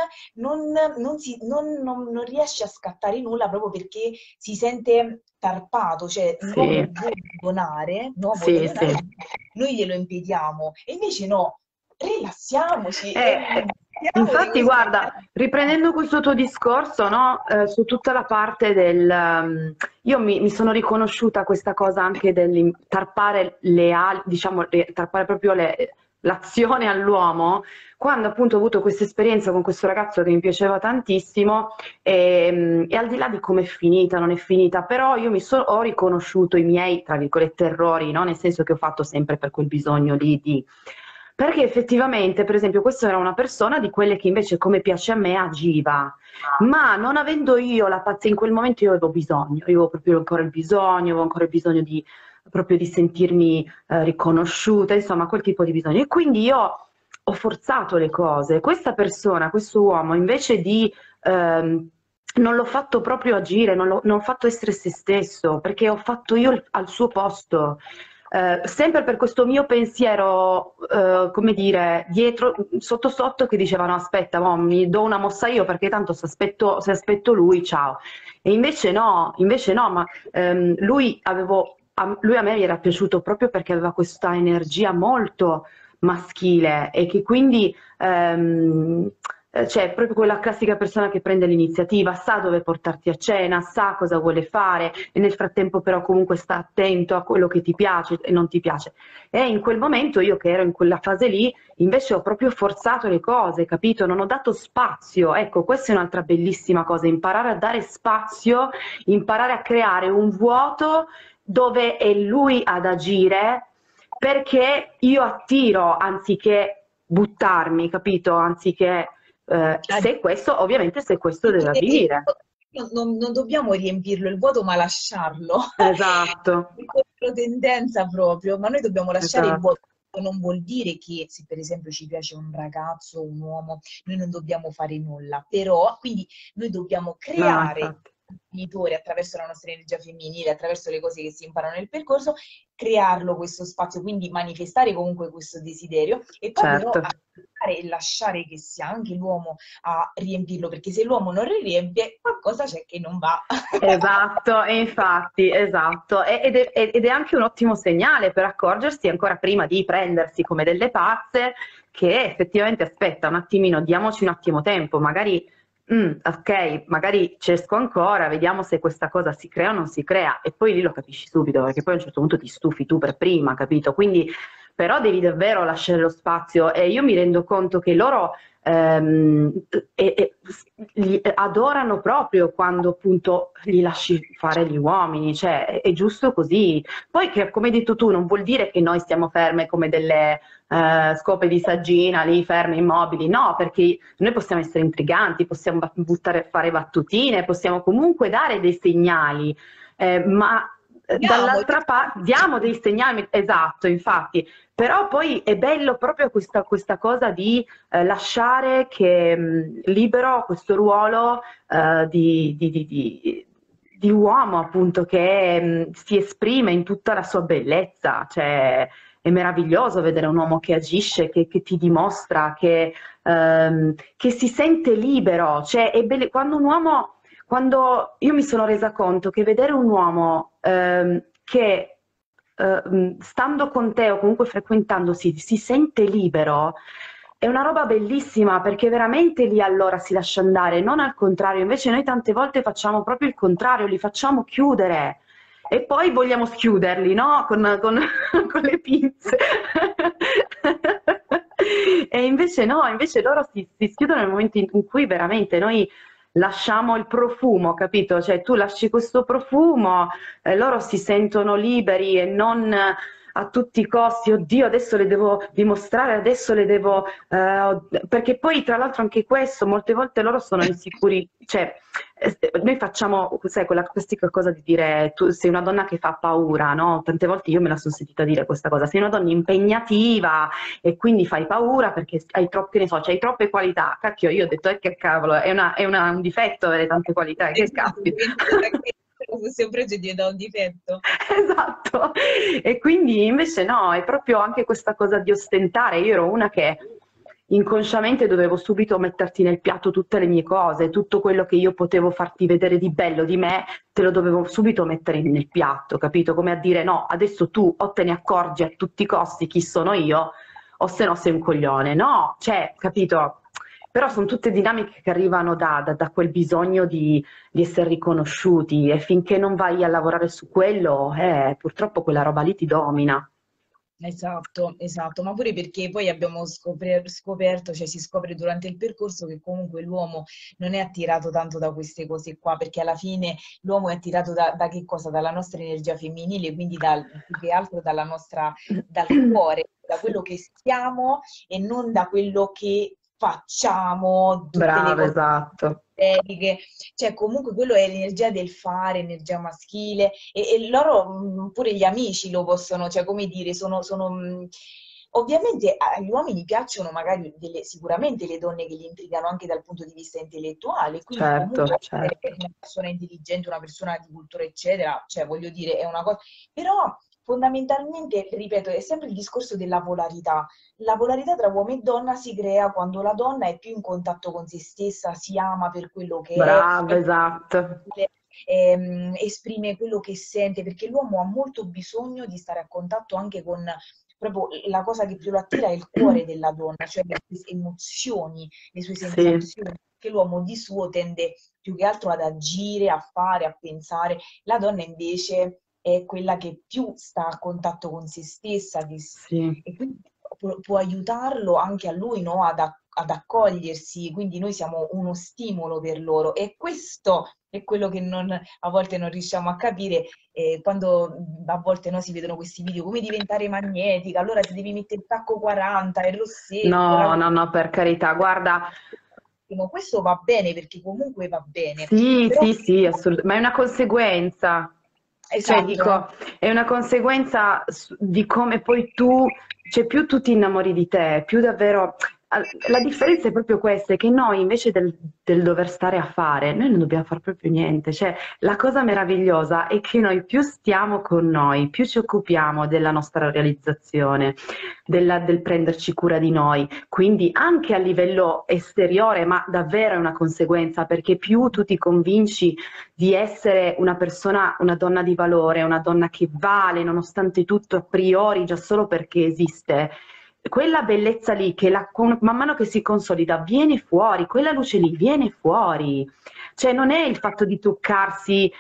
Speaker 2: non riesce a scattare nulla proprio perché si sente tarpato, cioè l'uomo
Speaker 1: Sì,
Speaker 2: vuole donare, no, vuole
Speaker 1: sì,
Speaker 2: donare,
Speaker 1: sì.
Speaker 2: noi glielo impediamo. E invece no, rilassiamoci e
Speaker 1: Eh,
Speaker 2: siamo di
Speaker 1: infatti,
Speaker 2: questo.
Speaker 1: guarda, riprendendo questo tuo discorso, no, su tutta la parte io mi sono riconosciuta questa cosa anche del tarpare le ali, diciamo, tarpare proprio l'azione all'uomo, quando appunto ho avuto questa esperienza con questo ragazzo che mi piaceva tantissimo, e al di là di come è finita, non è finita, però io ho riconosciuto i miei, tra virgolette, errori, no? Nel senso che ho fatto sempre per quel bisogno lì di... Perché effettivamente, per esempio, questa era una persona di quelle che invece, come piace a me, agiva, ma non avendo io la pazienza, in quel momento io avevo bisogno, io avevo proprio ancora il bisogno, avevo ancora il bisogno di, proprio di sentirmi riconosciuta, insomma, quel tipo di bisogno. E quindi io ho forzato le cose. Questa persona, questo uomo, invece di... non l'ho fatto proprio agire, non l'ho fatto essere se stesso, perché ho fatto io al suo posto. Sempre per questo mio pensiero, come dire, dietro, sotto sotto, che dicevano aspetta, mo, mi do una mossa io perché tanto se aspetto lui, ciao. E invece no, ma lui a me mi era piaciuto proprio perché aveva questa energia molto maschile e che quindi cioè proprio quella classica persona che prende l'iniziativa, sa dove portarti a cena, sa cosa vuole fare e nel frattempo però comunque sta attento a quello che ti piace e non ti piace. E in quel momento io che ero in quella fase lì, invece ho proprio forzato le cose, capito? Non ho dato spazio. Ecco, questa è un'altra bellissima cosa, imparare a dare spazio, imparare a creare un vuoto dove è lui ad agire perché io attiro anziché buttarmi, capito? Anziché se questo, ovviamente se questo deve avvenire.
Speaker 2: Non dobbiamo riempirlo il vuoto, ma lasciarlo.
Speaker 1: Esatto,
Speaker 2: È tendenza proprio, ma noi dobbiamo lasciare il
Speaker 1: esatto.
Speaker 2: vuoto. Non vuol dire che se per esempio ci piace un ragazzo, un uomo, noi non dobbiamo fare nulla, però quindi noi dobbiamo
Speaker 1: No,
Speaker 2: creare
Speaker 1: infatti,
Speaker 2: genitore attraverso la nostra energia femminile, attraverso le cose che si imparano nel percorso, crearlo questo spazio, quindi manifestare comunque questo desiderio e poi però
Speaker 1: certo.
Speaker 2: accettare e lasciare che sia anche l'uomo a riempirlo, perché se l'uomo non li riempie, qualcosa c'è che non va.
Speaker 1: Esatto, e infatti, esatto, ed è anche un ottimo segnale per accorgersi ancora prima di prendersi come delle pazze che effettivamente aspetta un attimino, diamoci un attimo tempo, magari, ok, magari ci esco ancora, vediamo se questa cosa si crea o non si crea e poi lì lo capisci subito perché poi a un certo punto ti stufi tu per prima, capito? Quindi però devi davvero lasciare lo spazio e io mi rendo conto che loro ehm, e, e, adorano proprio quando appunto gli lasci fare gli uomini, cioè è giusto così. Poi che, come hai detto tu, non vuol dire che noi stiamo ferme come delle scope di saggina, lì ferme, immobili, no, perché noi possiamo essere intriganti, possiamo fare battutine, possiamo comunque dare dei segnali, ma
Speaker 2: Andiamo,
Speaker 1: dall'altra parte diamo dei segnali, esatto, infatti, però poi è bello proprio questa cosa di lasciare che libero questo ruolo di uomo appunto che si esprime in tutta la sua bellezza, cioè è meraviglioso vedere un uomo che agisce, che ti dimostra, che si sente libero, cioè è bello, quando un uomo, quando io mi sono resa conto che vedere un uomo che stando con te o comunque frequentandosi si sente libero, è una roba bellissima perché veramente lì allora si lascia andare, non al contrario. Invece noi tante volte facciamo proprio il contrario, li facciamo chiudere e poi vogliamo schiuderli, no? Con le pinze. E invece no, invece loro si schiudono nel momento in cui veramente noi lasciamo il profumo, capito? Cioè tu lasci questo profumo, loro si sentono liberi e non a tutti i costi, oddio, adesso le devo dimostrare, adesso le devo... perché poi tra l'altro anche questo, molte volte loro sono insicuri, cioè noi facciamo, sai, quella classica cosa di dire tu sei una donna che fa paura, no? Tante volte io me la sono sentita dire questa cosa, sei una donna impegnativa e quindi fai paura perché hai troppe, ne so, c'hai troppe qualità. Cacchio, io ho detto, che cavolo, un difetto avere tante qualità, che
Speaker 2: esatto,
Speaker 1: caspita.
Speaker 2: fosse un pregio diventa un difetto.
Speaker 1: Esatto, e quindi invece no, è proprio anche questa cosa di ostentare. Io ero una che inconsciamente dovevo subito metterti nel piatto tutte le mie cose, tutto quello che io potevo farti vedere di bello di me, te lo dovevo subito mettere nel piatto, capito? Come a dire no, adesso tu o te ne accorgi a tutti i costi chi sono io, o se no sei un coglione. No, cioè, capito? Però sono tutte dinamiche che arrivano da quel bisogno di essere riconosciuti e finché non vai a lavorare su quello, purtroppo quella roba lì ti domina.
Speaker 2: Esatto, esatto, ma pure perché poi abbiamo scoperto, cioè si scopre durante il percorso che comunque l'uomo non è attirato tanto da queste cose qua, perché alla fine l'uomo è attirato da che cosa? Dalla nostra energia femminile, quindi più che altro dal cuore, da quello che siamo e non da quello che facciamo, tutte le
Speaker 1: Brava,
Speaker 2: cose
Speaker 1: esatto.
Speaker 2: esoteriche. Cioè comunque quello è l'energia del fare, energia maschile e loro, pure gli amici lo possono, cioè come dire, ovviamente agli uomini piacciono magari sicuramente le donne che li intrigano anche dal punto di vista intellettuale, quindi
Speaker 1: Certo,
Speaker 2: comunque essere
Speaker 1: certo.
Speaker 2: una persona intelligente, una persona di cultura, eccetera, cioè voglio dire, è una cosa, però fondamentalmente, ripeto, è sempre il discorso della polarità. La polarità tra uomo e donna si crea quando la donna è più in contatto con se stessa, si ama per quello che
Speaker 1: Brava,
Speaker 2: è
Speaker 1: esatto.
Speaker 2: esprime quello che sente, perché l'uomo ha molto bisogno di stare a contatto anche con proprio la cosa che più lo attira è il cuore della donna, cioè le sue emozioni, le sue
Speaker 1: Sì,
Speaker 2: sensazioni, che l'uomo di suo tende più che altro ad agire, a fare, a pensare. La donna invece è quella che più sta a contatto con se stessa
Speaker 1: sì.
Speaker 2: e quindi può aiutarlo anche a lui, no, ad accogliersi, quindi noi siamo uno stimolo per loro e questo è quello che a volte non riusciamo a capire quando a volte no, si vedono questi video, come diventare magnetica, allora ti devi mettere il tacco 40, il rossetto,
Speaker 1: No, no, no, per carità, guarda,
Speaker 2: questo va bene perché comunque va bene,
Speaker 1: sì,
Speaker 2: però
Speaker 1: sì, sì, assolutamente, ma è una conseguenza, cioè
Speaker 2: esatto,
Speaker 1: dico, è una conseguenza di come poi tu, cioè più tu ti innamori di te, più davvero, la differenza è proprio questa, è che noi invece del dover stare a fare, noi non dobbiamo fare proprio niente, cioè la cosa meravigliosa è che noi più stiamo con noi, più ci occupiamo della nostra realizzazione, del prenderci cura di noi, quindi anche a livello esteriore, ma davvero è una conseguenza, perché più tu ti convinci di essere una persona, una donna di valore, una donna che vale nonostante tutto a priori già solo perché esiste, quella bellezza lì che man mano che si consolida viene fuori, quella luce lì viene fuori. Cioè non è il fatto di toccarsi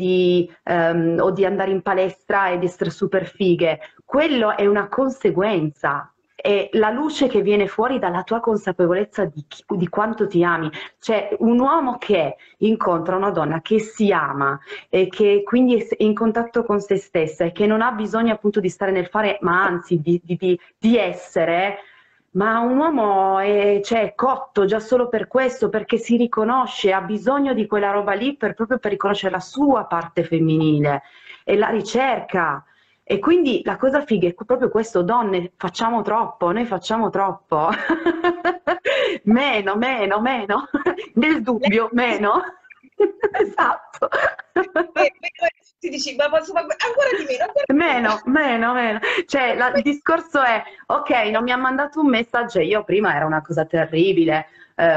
Speaker 1: o di andare in palestra ed essere super fighe, quello è una conseguenza, è la luce che viene fuori dalla tua consapevolezza di quanto ti ami. Cioè un uomo che incontra una donna che si ama e che quindi è in contatto con se stessa e che non ha bisogno appunto di stare nel fare, ma anzi di essere, ma un uomo è, cioè, è cotto già solo per questo, perché si riconosce, ha bisogno di quella roba lì proprio per riconoscere la sua parte femminile e la ricerca. E quindi la cosa figa è proprio questo, donne, facciamo troppo, noi facciamo troppo. Meno, meno, meno. Nel dubbio, meno. Esatto.
Speaker 2: ti dici, ma posso fare ancora di meno, ancora di meno.
Speaker 1: Meno, meno, meno. Cioè, il discorso è, ok, non mi ha mandato un messaggio, io prima era una cosa terribile,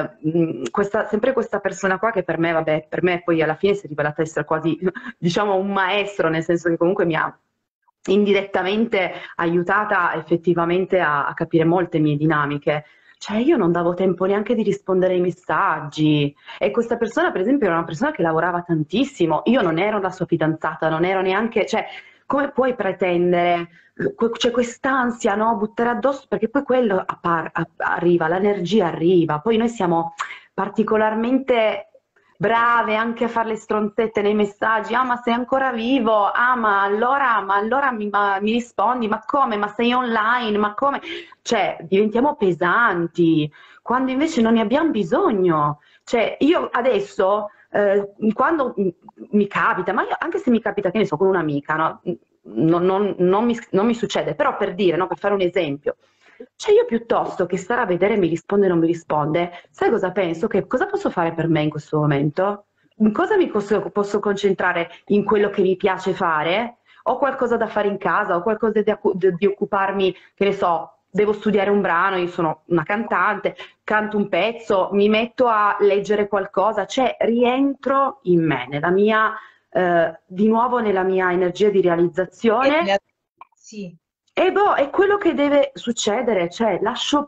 Speaker 1: sempre questa persona qua che per me, vabbè, per me poi alla fine si è rivelata essere quasi, diciamo, un maestro, nel senso che comunque mi ha indirettamente aiutata effettivamente a capire molte mie dinamiche. Cioè, io non davo tempo neanche di rispondere ai messaggi. E questa persona, per esempio, era una persona che lavorava tantissimo. Io non ero la sua fidanzata, non ero neanche, cioè, come puoi pretendere? C'è quest'ansia, no? Buttare addosso, perché poi quello arriva, l'energia arriva. Poi noi siamo particolarmente brave anche a fare le stronzette nei messaggi. Ah, ma sei ancora vivo? Ah, ma allora mi rispondi? Ma come? Ma sei online? Ma come? Cioè, diventiamo pesanti, quando invece non ne abbiamo bisogno. Cioè, io adesso, quando mi capita, ma anche se mi capita, che ne so, con un'amica, no? Non mi succede, però per dire, no? Per fare un esempio, cioè io piuttosto che stare a vedere mi risponde o non mi risponde, sai cosa penso? Che cosa posso fare per me in questo momento? In cosa mi posso concentrare in quello che mi piace fare? Ho qualcosa da fare in casa, ho qualcosa di occuparmi, che ne so, devo studiare un brano, io sono una cantante, canto un pezzo, mi metto a leggere qualcosa, cioè rientro in me, di nuovo nella mia energia di realizzazione
Speaker 2: Sì.
Speaker 1: e boh, è quello che deve succedere, cioè lascio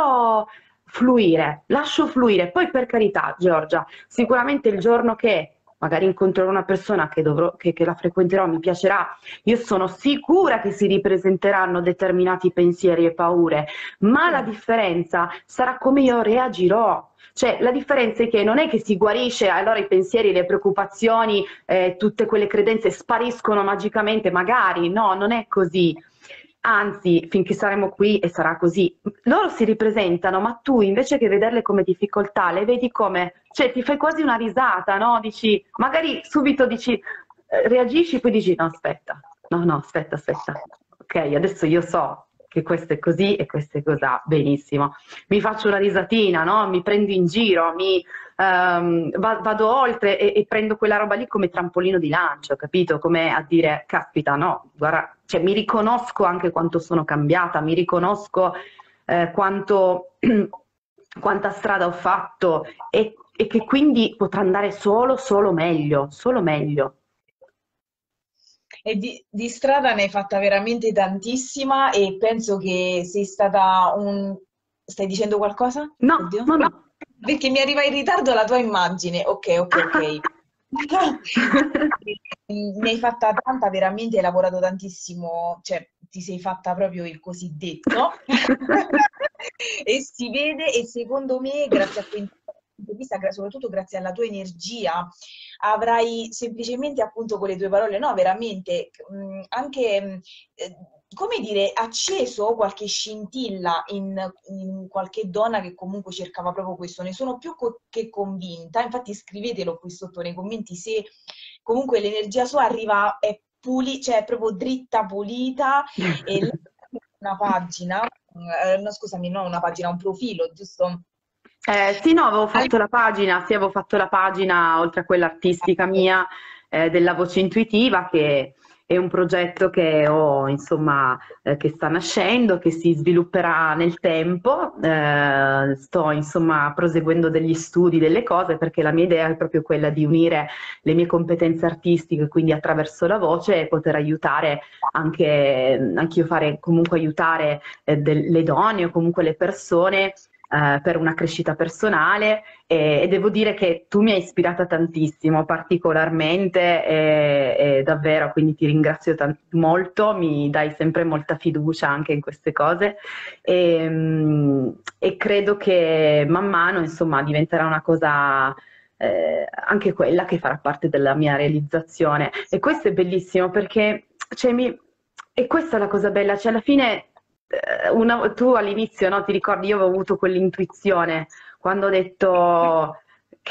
Speaker 1: proprio fluire, lascio fluire. Poi per carità, Giorgia, sicuramente il giorno che magari incontrerò una persona che la frequenterò, mi piacerà, io sono sicura che si ripresenteranno determinati pensieri e paure, ma la differenza sarà come io reagirò. Cioè, la differenza è che non è che si guarisce, allora i pensieri, le preoccupazioni, tutte quelle credenze spariscono magicamente, magari, no, non è così. Anzi, finché saremo qui e sarà così, loro si ripresentano, ma tu invece che vederle come difficoltà, le vedi come, cioè ti fai quasi una risata, no? Dici, magari subito dici, reagisci, poi dici, no, aspetta, no, aspetta, ok, adesso io so che questo è così e questo è così, benissimo. Mi faccio una risatina, no? Mi prendo in giro, vado oltre e prendo quella roba lì come trampolino di lancio, capito? Come a dire, caspita, no, guarda, cioè, mi riconosco anche quanto sono cambiata, mi riconosco quanta strada ho fatto e che quindi potrà andare solo meglio, solo meglio.
Speaker 2: E di strada ne hai fatta veramente tantissima e penso che sei stata un... Stai dicendo qualcosa?
Speaker 1: No,
Speaker 2: Oddio.
Speaker 1: no, no.
Speaker 2: Perché mi arriva in ritardo la tua immagine. Ok. Ne hai fatta tanta, veramente hai lavorato tantissimo, cioè ti sei fatta proprio il cosiddetto e si vede e secondo me grazie a questa soprattutto grazie alla tua energia avrai semplicemente appunto con le tue parole, no veramente anche come dire, acceso qualche scintilla in qualche donna che comunque cercava proprio questo. Ne sono più che convinta, infatti scrivetelo qui sotto nei commenti se comunque l'energia sua arriva, è cioè è proprio dritta, pulita, e una pagina, no scusami, non una pagina, un profilo, giusto?
Speaker 1: Sì, no, avevo fatto la pagina, sì, avevo fatto la pagina, oltre a quella artistica mia, della voce intuitiva, che è un progetto che ho, insomma, che sta nascendo, che si svilupperà nel tempo. Sto, insomma, proseguendo degli studi, delle cose, perché la mia idea è proprio quella di unire le mie competenze artistiche, quindi attraverso la voce, e poter aiutare anche io fare, comunque aiutare le donne o comunque le persone per una crescita personale e devo dire che tu mi hai ispirata tantissimo, particolarmente e davvero, quindi ti ringrazio molto, mi dai sempre molta fiducia anche in queste cose e credo che man mano insomma diventerà una cosa anche quella che farà parte della mia realizzazione e questo è bellissimo perché cioè, e questa è la cosa bella, cioè alla fine tu all'inizio, no, ti ricordi, io avevo avuto quell'intuizione quando ho detto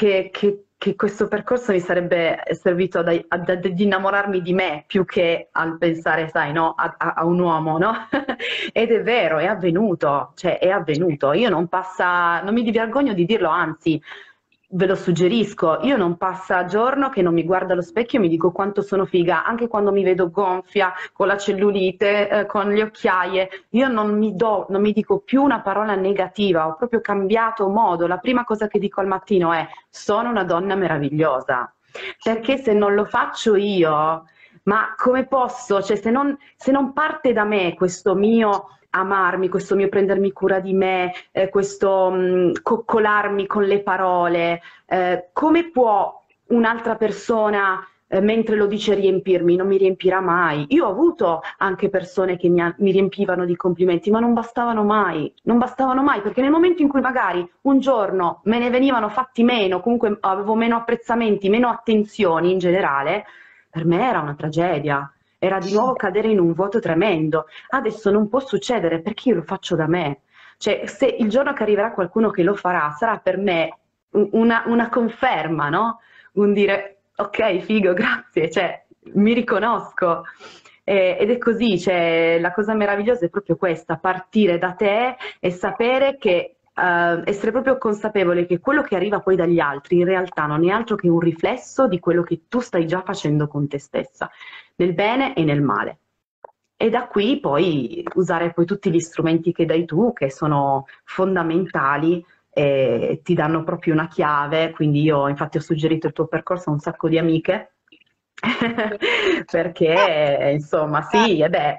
Speaker 1: che questo percorso mi sarebbe servito ad innamorarmi di me più che al pensare, sai, no, a un uomo, no? Ed è vero, è avvenuto, cioè è avvenuto. Io non mi vergogno di dirlo, anzi, ve lo suggerisco, io non passa giorno che non mi guardo allo specchio e mi dico quanto sono figa, anche quando mi vedo gonfia, con la cellulite, con le occhiaie, io non mi dico più una parola negativa, ho proprio cambiato modo, la prima cosa che dico al mattino è sono una donna meravigliosa, perché se non lo faccio io, ma come posso, cioè se non parte da me questo mio amarmi, questo mio prendermi cura di me, questo coccolarmi con le parole, come può un'altra persona, mentre lo dice, riempirmi? Non mi riempirà mai. Io ho avuto anche persone che mi riempivano di complimenti, ma non bastavano mai, non bastavano mai, perché nel momento in cui magari un giorno me ne venivano fatti meno, comunque avevo meno apprezzamenti, meno attenzioni in generale, per me era una tragedia. Era di nuovo cadere in un vuoto tremendo. Adesso non può succedere perché io lo faccio da me. Cioè, se il giorno che arriverà qualcuno che lo farà, sarà per me una conferma, no? Un dire, ok, figo, grazie, cioè, mi riconosco. Ed è così, cioè, la cosa meravigliosa è proprio questa, partire da te e sapere che essere proprio consapevole che quello che arriva poi dagli altri in realtà non è altro che un riflesso di quello che tu stai già facendo con te stessa, nel bene e nel male. E da qui poi usare poi tutti gli strumenti che dai tu, che sono fondamentali e ti danno proprio una chiave. Quindi io infatti ho suggerito il tuo percorso a un sacco di amiche, perché insomma sì, e beh,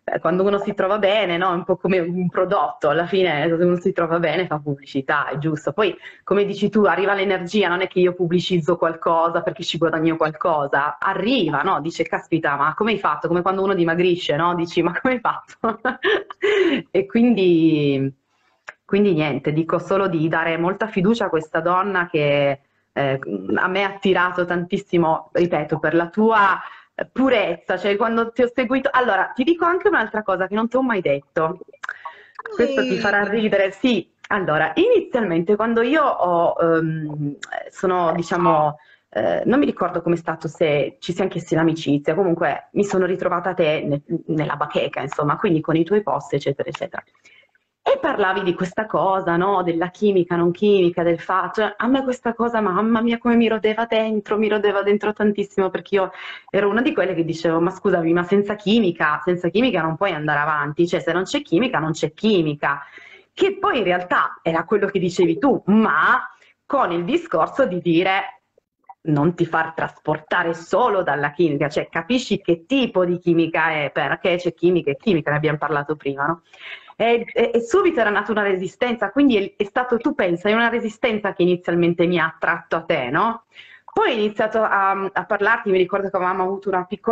Speaker 1: quando uno si trova bene, no? È un po' come un prodotto, alla fine se uno si trova bene fa pubblicità, è giusto. Poi, come dici tu, arriva l'energia, non è che io pubblicizzo qualcosa perché ci guadagno qualcosa, arriva, no? Dice, caspita, ma come hai fatto? Come quando uno dimagrisce, no? Dici, ma come hai fatto? E quindi niente, dico solo di dare molta fiducia a questa donna che a me ha attirato tantissimo, ripeto, per la tua purezza, cioè quando ti ho seguito. Allora, ti dico anche un'altra cosa che non ti ho mai detto. Questo ti farà
Speaker 2: Sì.
Speaker 1: ridere. Sì, allora, inizialmente quando io sono, diciamo, non mi ricordo come è stato, se ci siamo chiesti l'amicizia, comunque mi sono ritrovata a te nella bacheca, insomma, quindi con i tuoi post, eccetera, eccetera. E parlavi di questa cosa, no? Della chimica, non chimica, del fatto. Cioè, a me questa cosa, mamma mia, come mi rodeva dentro tantissimo, perché io ero una di quelle che dicevo, ma scusami, ma senza chimica non puoi andare avanti, cioè se non c'è chimica non c'è chimica, che poi in realtà era quello che dicevi tu, ma con il discorso di dire non ti far trasportare solo dalla chimica, cioè capisci che tipo di chimica è, perché c'è chimica e chimica, ne abbiamo parlato prima, no? E subito era nata una resistenza, quindi è stato, tu pensa, è una resistenza che inizialmente mi ha attratto a te, no? Poi ho iniziato a parlarti, mi ricordo che avevamo avuto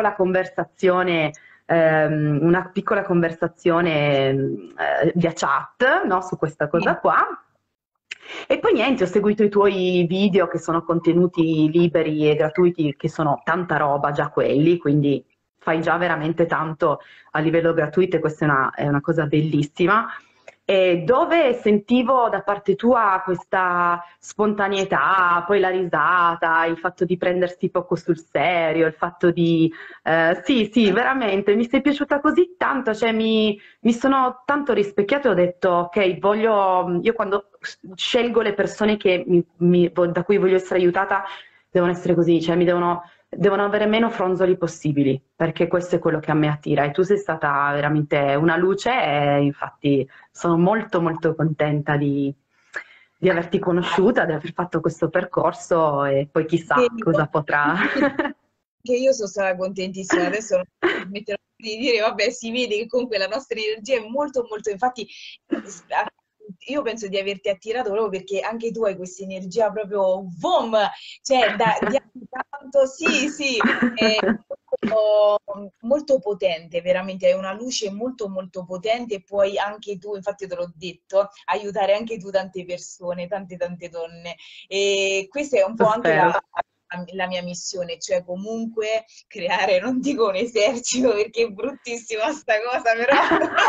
Speaker 1: una piccola conversazione via chat, no, su questa cosa qua. E poi niente, ho seguito i tuoi video che sono contenuti liberi e gratuiti, che sono tanta roba già quelli, quindi fai già veramente tanto a livello gratuito e questa è una cosa bellissima. E dove sentivo da parte tua questa spontaneità, poi la risata, il fatto di prendersi poco sul serio, il fatto di... sì, sì, veramente, mi sei piaciuta così tanto, cioè mi sono tanto rispecchiato e ho detto, ok, io quando scelgo le persone da cui voglio essere aiutata, devono essere così, cioè devono avere meno fronzoli possibili, perché questo è quello che a me attira e tu sei stata veramente una luce e infatti sono molto molto contenta di averti conosciuta, di aver fatto questo percorso e poi chissà cosa potrà.
Speaker 2: Che io sono stata contentissima, adesso non mi smetterò di dire, vabbè, si vede che comunque la nostra energia è molto, molto, infatti io penso di averti attirato proprio perché anche tu hai questa energia proprio boom, cioè di tanto, sì, sì, è molto potente, veramente, hai una luce molto, molto potente e puoi anche tu, infatti te l'ho detto, aiutare anche tu tante persone, tante, tante donne. E questa è un
Speaker 1: Lo
Speaker 2: po' anche
Speaker 1: spero.
Speaker 2: la mia missione, cioè comunque creare, non dico un esercito perché è bruttissima sta cosa, però,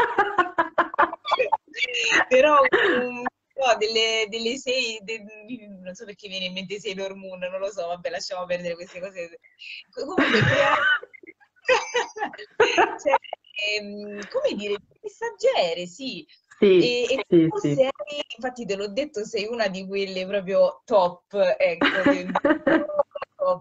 Speaker 2: però no, delle sei, non so perché viene in mente Sailor Moon, non lo so, vabbè, lasciamo perdere queste cose. Comunque creare, cioè, come dire, messaggere, sì.
Speaker 1: Sì,
Speaker 2: E
Speaker 1: sì,
Speaker 2: tu
Speaker 1: sì.
Speaker 2: sei, infatti te l'ho detto, sei una di quelle proprio top, ecco, top.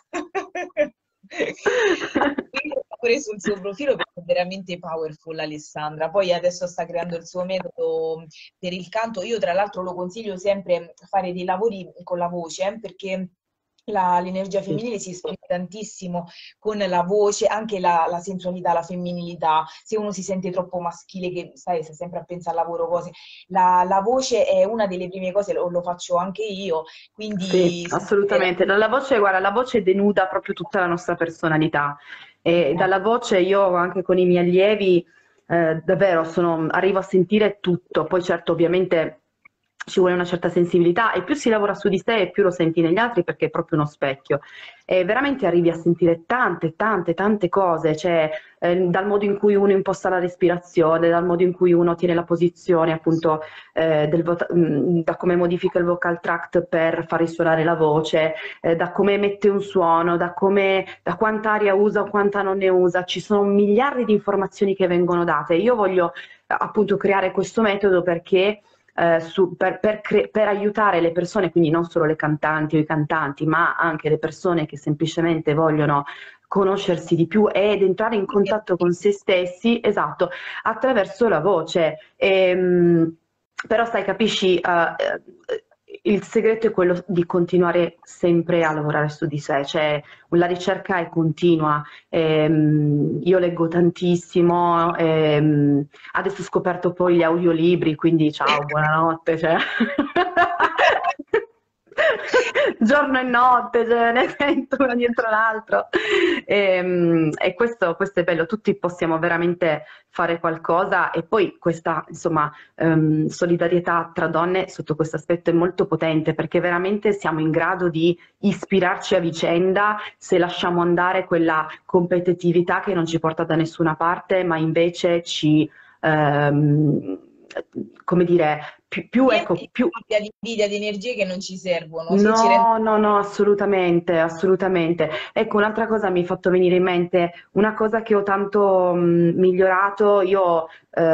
Speaker 2: Seguitela pure sul suo profilo perché è veramente powerful Alessandra. Poi adesso sta creando il suo metodo per il canto. Io tra l'altro lo consiglio sempre fare dei lavori con la voce perché l'energia
Speaker 1: Sì.
Speaker 2: femminile si esprime tantissimo con la voce, anche la sensualità, la femminilità. Se uno si sente troppo maschile, che sai, sta sempre a pensare al lavoro, cose, la voce è una delle prime cose, lo faccio anche io,
Speaker 1: Sì,
Speaker 2: quindi
Speaker 1: assolutamente. Dalla voce, guarda, la voce denuda proprio tutta la nostra personalità. E dalla voce io anche con i miei allievi davvero arrivo a sentire tutto. Poi certo, ovviamente ci vuole una certa sensibilità e più si lavora su di sé e più lo senti negli altri perché è proprio uno specchio. E veramente arrivi a sentire tante, tante, tante cose, cioè dal modo in cui uno imposta la respirazione, dal modo in cui uno tiene la posizione appunto da come modifica il vocal tract per far risuonare la voce, da come emette un suono, da quanta aria usa o quanta non ne usa. Ci sono miliardi di informazioni che vengono date. Io voglio appunto creare questo metodo perché per aiutare le persone, quindi non solo le cantanti o i cantanti, ma anche le persone che semplicemente vogliono conoscersi di più ed entrare in contatto con se stessi, esatto, attraverso la voce. Però sai, capisci, il segreto è quello di continuare sempre a lavorare su di sé, cioè la ricerca è continua. Io leggo tantissimo, adesso ho scoperto poi gli audiolibri, quindi ciao, buonanotte. Cioè. Giorno e notte, cioè, ne sento uno dietro l'altro. E questo è bello, tutti possiamo veramente fare qualcosa e poi questa, insomma, solidarietà tra donne sotto questo aspetto è molto potente perché veramente siamo in grado di ispirarci a vicenda se lasciamo andare quella competitività che non ci porta da nessuna parte, ma invece ci, come dire, ecco, più.
Speaker 2: Di invidia, di energie che non ci servono, sì, ci rendono.
Speaker 1: No, no, no, assolutamente, assolutamente. Ecco, un'altra cosa mi hai fatto venire in mente, una cosa che ho tanto migliorato, io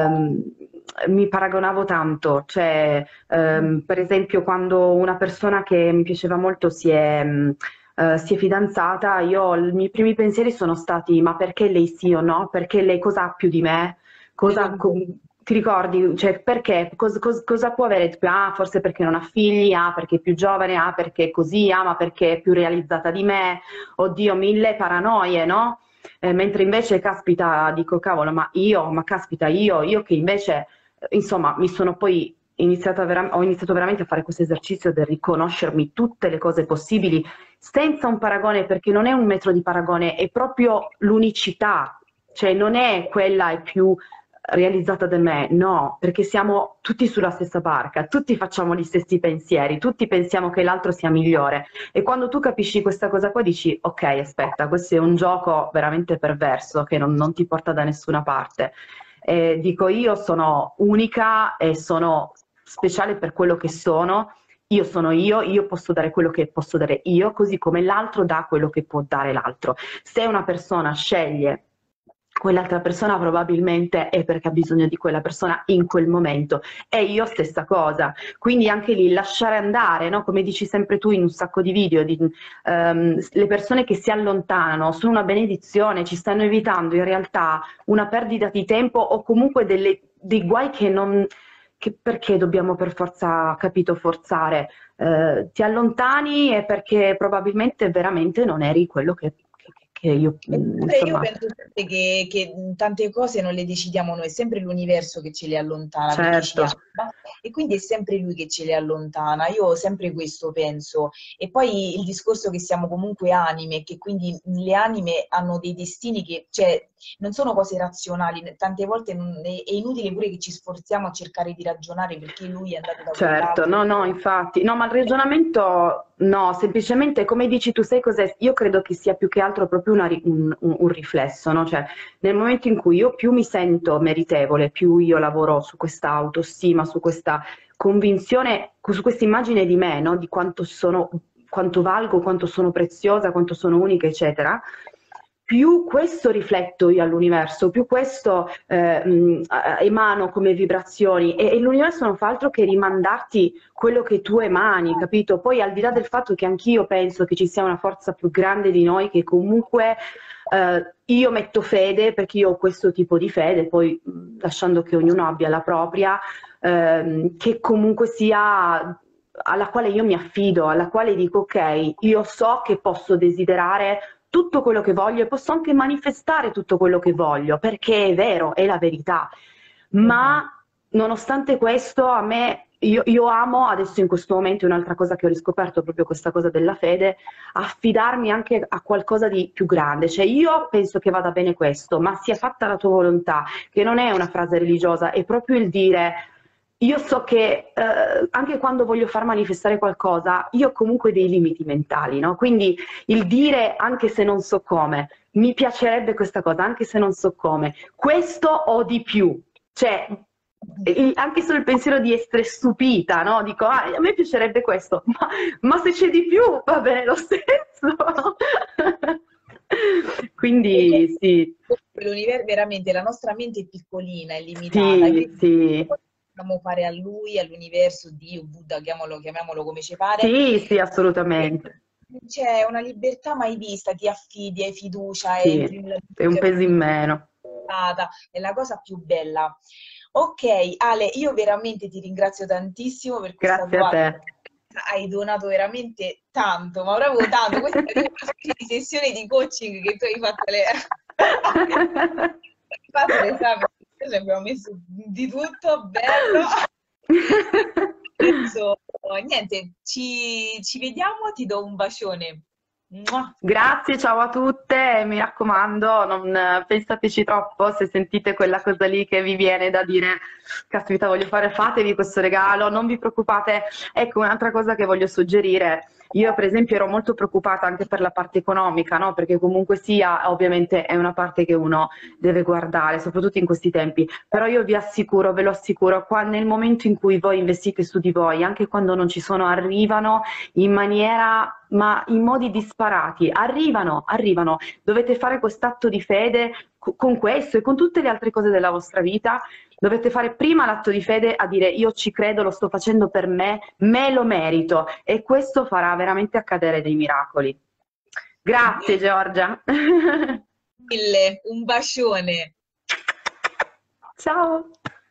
Speaker 1: mi paragonavo tanto, cioè per esempio quando una persona che mi piaceva molto si è fidanzata, i miei primi pensieri sono stati ma perché lei sì o no? Perché lei cosa ha più di me? Cosa, ti ricordi? Cioè, perché? Cosa può avere? Ah, forse perché non ha figli, ah, perché è più giovane, ah, perché è così, ah, ma perché è più realizzata di me. Oddio, mille paranoie, no? Mentre invece, caspita, dico, cavolo, ma caspita, io che invece, insomma, mi sono poi ho iniziato veramente a fare questo esercizio del riconoscermi tutte le cose possibili senza un paragone, perché non è un metro di paragone, è proprio l'unicità, cioè non è quella è più realizzata da me, no, perché siamo tutti sulla stessa barca, tutti facciamo gli stessi pensieri, tutti pensiamo che l'altro sia migliore e quando tu capisci questa cosa qua dici ok, aspetta, questo è un gioco veramente perverso che non ti porta da nessuna parte. Dico io sono unica e sono speciale per quello che sono io posso dare quello che posso dare io, così come l'altro dà quello che può dare l'altro. Se una persona sceglie quell'altra persona probabilmente è perché ha bisogno di quella persona in quel momento e io stessa cosa, quindi anche lì lasciare andare, no? Come dici sempre tu in un sacco di video, le persone che si allontanano sono una benedizione, ci stanno evitando in realtà una perdita di tempo o comunque dei guai che perché dobbiamo per forza, capito, forzare? Ti allontani e perché probabilmente veramente non eri quello che io,
Speaker 2: Eppure io
Speaker 1: insomma,
Speaker 2: penso sempre che tante cose non le decidiamo noi, è sempre l'universo che ce le allontana perché ci
Speaker 1: certo.
Speaker 2: ama e quindi è sempre lui che ce le allontana. Io sempre questo penso. E poi il discorso che siamo comunque anime, che quindi le anime hanno dei destini che, cioè, non sono cose razionali, tante volte è inutile pure che ci sforziamo a cercare di ragionare perché lui è andato da
Speaker 1: Certo,
Speaker 2: quell'altro.
Speaker 1: no, no, infatti, no, ma il ragionamento no, semplicemente come dici tu, sai cos'è? Io credo che sia più che altro proprio un riflesso, no? Cioè, nel momento in cui io più mi sento meritevole, più io lavoro su questa autostima, su questa convinzione, su questa immagine di me, no? Di quanto valgo, quanto sono preziosa, quanto sono unica, eccetera. Più questo rifletto io all'universo, più questo emano come vibrazioni e l'universo non fa altro che rimandarti quello che tu emani, capito? Poi al di là del fatto che anch'io penso che ci sia una forza più grande di noi che comunque io metto fede perché io ho questo tipo di fede, poi lasciando che ognuno abbia la propria, che comunque sia alla quale io mi affido, alla quale dico ok, io so che posso desiderare tutto quello che voglio e posso anche manifestare tutto quello che voglio, perché è vero, è la verità. Ma nonostante questo, a me, io amo, adesso in questo momento è un'altra cosa che ho riscoperto, proprio questa cosa della fede, affidarmi anche a qualcosa di più grande. Cioè io penso che vada bene questo, ma sia fatta la tua volontà, che non è una frase religiosa, è proprio il dire io so che anche quando voglio far manifestare qualcosa, io ho comunque dei limiti mentali, no? Quindi il dire anche se non so come, mi piacerebbe questa cosa, anche se non so come, questo o di più. Cioè, anche solo il pensiero di essere stupita, no? Dico, ah, a me piacerebbe questo, ma se c'è di più va bene lo stesso. Quindi sì,
Speaker 2: L'universo, veramente, la nostra mente è piccolina, è limitata,
Speaker 1: sì,
Speaker 2: invece
Speaker 1: sì,
Speaker 2: dobbiamo fare a lui, all'universo, Dio, Buddha, chiamiamolo come ci pare,
Speaker 1: sì, sì,
Speaker 2: e
Speaker 1: assolutamente.
Speaker 2: c'è una libertà mai vista, ti affidi, hai fiducia,
Speaker 1: Sì,
Speaker 2: entri nella
Speaker 1: è un
Speaker 2: fiducia più
Speaker 1: peso in meno.
Speaker 2: limitata, è la cosa più bella. Ok, Ale, io veramente ti ringrazio tantissimo per questa
Speaker 1: Grazie a
Speaker 2: tua
Speaker 1: te.
Speaker 2: hai donato veramente tanto, ma proprio tanto. Questa è una specie di sessione di coaching che tu hai fatto hai fatto l'esame, ci abbiamo messo di tutto, bello. Adesso, niente, ci vediamo, ti do un bacione. Mua.
Speaker 1: Grazie, ciao a tutte, mi raccomando, non pensateci troppo, se sentite quella cosa lì che vi viene da dire, caspita, voglio fare, fatevi questo regalo, non vi preoccupate. Ecco, un'altra cosa che voglio suggerire, io per esempio ero molto preoccupata anche per la parte economica, no? Perché comunque sia, ovviamente è una parte che uno deve guardare, soprattutto in questi tempi, però io vi assicuro, ve lo assicuro, nel momento in cui voi investite su di voi, anche quando non ci sono, arrivano in maniera, ma in modi disparati, arrivano, dovete fare quest'atto di fede con questo e con tutte le altre cose della vostra vita, dovete fare prima l'atto di fede a dire io ci credo, lo sto facendo per me lo merito e questo farà veramente accadere dei miracoli. Grazie Giorgia.
Speaker 2: Mille, un bacione.
Speaker 1: Ciao.